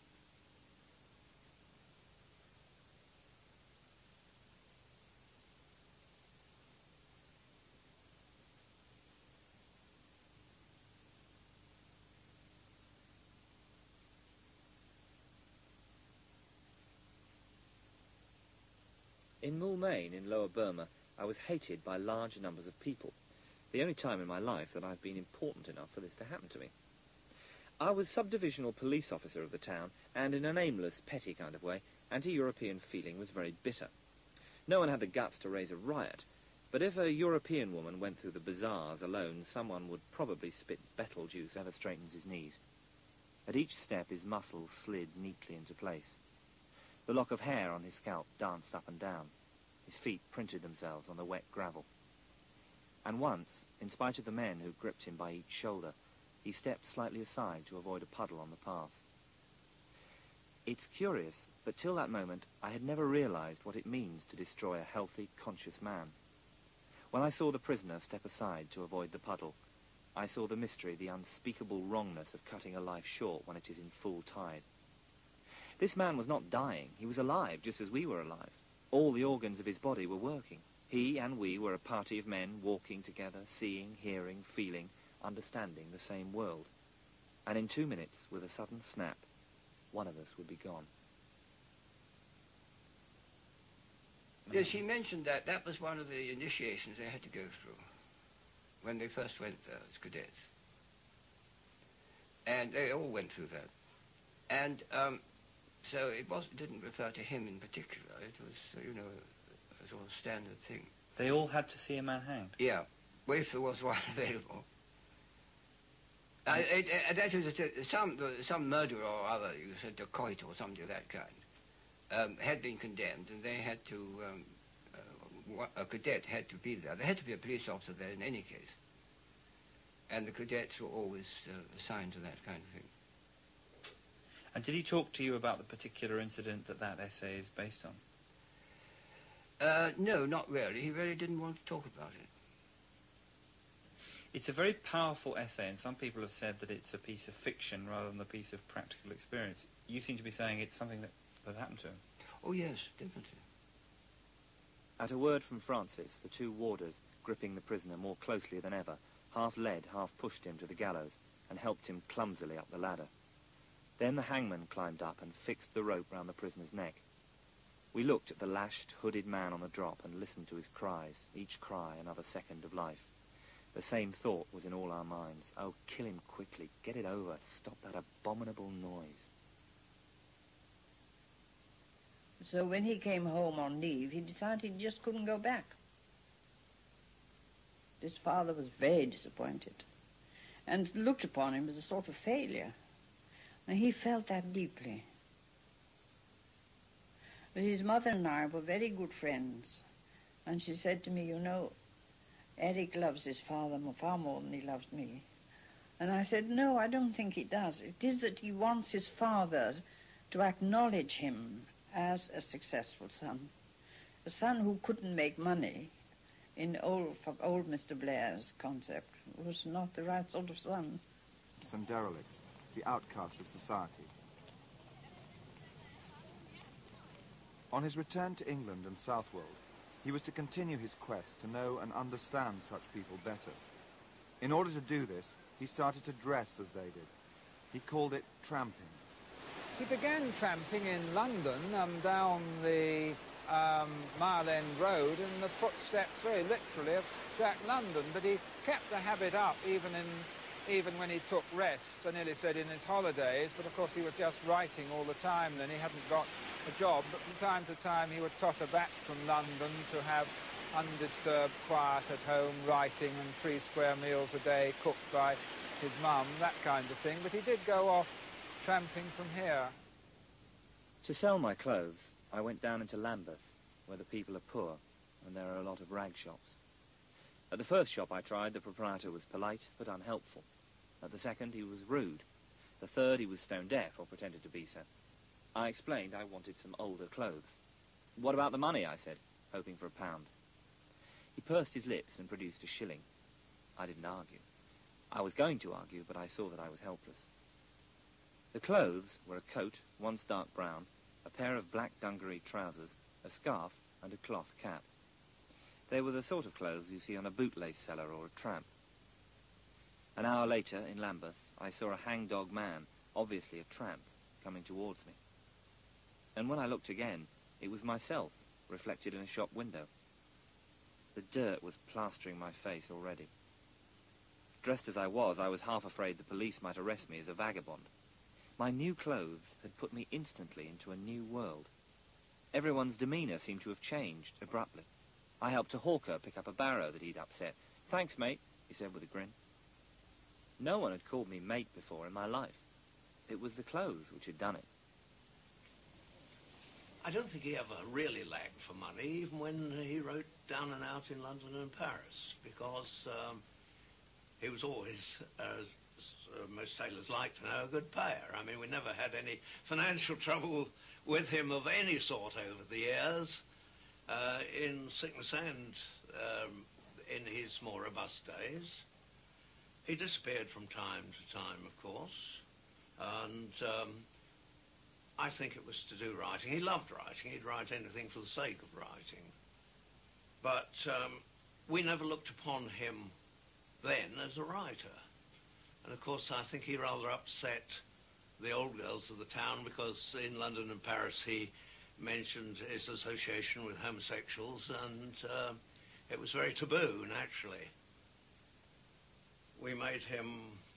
Speaker 11: In Moulmein, in Lower Burma, I was hated by large numbers of people, the only time in my life that I've been important enough for this to happen to me. I was subdivisional police officer of the town, and in an aimless, petty kind of way, anti-European feeling was very bitter. No one had the guts to raise a riot, but if a European woman went through the bazaars alone, someone would probably spit betel juice ever straightens his knees. At each step his muscles slid neatly into place. The lock of hair on his scalp danced up and down. His feet printed themselves on the wet gravel. And once, in spite of the men who gripped him by each shoulder, he stepped slightly aside to avoid a puddle on the path. It's curious, but till that moment I had never realized what it means to destroy a healthy, conscious man. When I saw the prisoner step aside to avoid the puddle, I saw the mystery, the unspeakable wrongness of cutting a life short when it is in full tide. This man was not dying. He was alive, just as we were alive. All the organs of his body were working. He and we were a party of men walking together, seeing, hearing, feeling, understanding the same world. And in 2 minutes, with a sudden snap, one of us would be gone.
Speaker 16: Yes, he mentioned that that was one of the initiations they had to go through when they first went there as cadets. And they all went through that. And so it didn't refer to him in particular. It was, you know, a sort of standard thing.
Speaker 8: They all had to see a man hanged?
Speaker 16: Yeah. Well, if there was one available. That was some murderer or other, you said dacoit or something of that kind, had been condemned, and they had to, a cadet had to be there. There had to be a police officer there in any case. And the cadets were always assigned to that kind of thing.
Speaker 8: And did he talk to you about the particular incident that essay is based on?
Speaker 16: No, not really. He really didn't want to talk about it.
Speaker 8: It's a very powerful essay, and some people have said that it's a piece of fiction rather than a piece of practical experience. You seem to be saying it's something that happened to him.
Speaker 16: Oh, yes, definitely.
Speaker 11: At a word from Francis, the two warders, gripping the prisoner more closely than ever, half led, half pushed him to the gallows and helped him clumsily up the ladder. Then the hangman climbed up and fixed the rope round the prisoner's neck. We looked at the lashed, hooded man on the drop and listened to his cries, each cry another second of life. The same thought was in all our minds. Oh, kill him quickly, get it over, stop that abominable noise.
Speaker 6: So when he came home on leave, he decided he just couldn't go back. His father was very disappointed and looked upon him as a sort of failure. And he felt that deeply. But his mother and I were very good friends. And she said to me, you know, Eric loves his father far more than he loves me. And I said, no, I don't think he does. It is that he wants his father to acknowledge him as a successful son. A son who couldn't make money in old Mr. Blair's concept was not the right sort of son.
Speaker 3: Some derelicts, the outcasts of society. On his return to England and Southwold, he was to continue his quest to know and understand such people better. In order to do this, he started to dress as they did. He called it tramping.
Speaker 4: He began tramping in London down the Mile End Road in the footsteps, very literally, of Jack London, but he kept the habit up even when he took rests, I nearly said in his holidays, but of course he was just writing all the time then. He hadn't got a job, but from time to time he would totter back from London to have undisturbed quiet at home, writing, and 3 square meals a day cooked by his mum, that kind of thing. But he did go off tramping from here.
Speaker 11: To sell my clothes, I went down into Lambeth, where the people are poor, and there are a lot of rag shops. At the first shop I tried, the proprietor was polite but unhelpful. At the second, he was rude. The third, he was stone deaf, or pretended to be so. I explained I wanted some older clothes. What about the money, I said, hoping for £1. He pursed his lips and produced a shilling. I didn't argue. I was going to argue, but I saw that I was helpless. The clothes were a coat, once dark brown, a pair of black dungaree trousers, a scarf, and a cloth cap. They were the sort of clothes you see on a bootlace seller or a tramp. An hour later, in Lambeth, I saw a hangdog man, obviously a tramp, coming towards me. And when I looked again, it was myself, reflected in a shop window. The dirt was plastering my face already. Dressed as I was half afraid the police might arrest me as a vagabond. My new clothes had put me instantly into a new world. Everyone's demeanour seemed to have changed abruptly. I helped a hawker pick up a barrow that he'd upset. "Thanks, mate," he said with a grin. No one had called me mate before in my life. It was the clothes which had done it.
Speaker 13: I don't think he ever really lacked for money, even when he wrote down and out in London and Paris, because he was always, as most tailors like to know, a good payer. I mean, we never had any financial trouble with him of any sort over the years. In sickness and in his more robust days.
Speaker 15: He disappeared from time to time, of course, and I think it was to do writing. He loved writing. He'd write anything for the sake of writing. But we never looked upon him then as a writer. And of course, I think he rather upset the old girls of the town, because in London and Paris he mentioned his association with homosexuals, and it was very taboo, naturally. We made him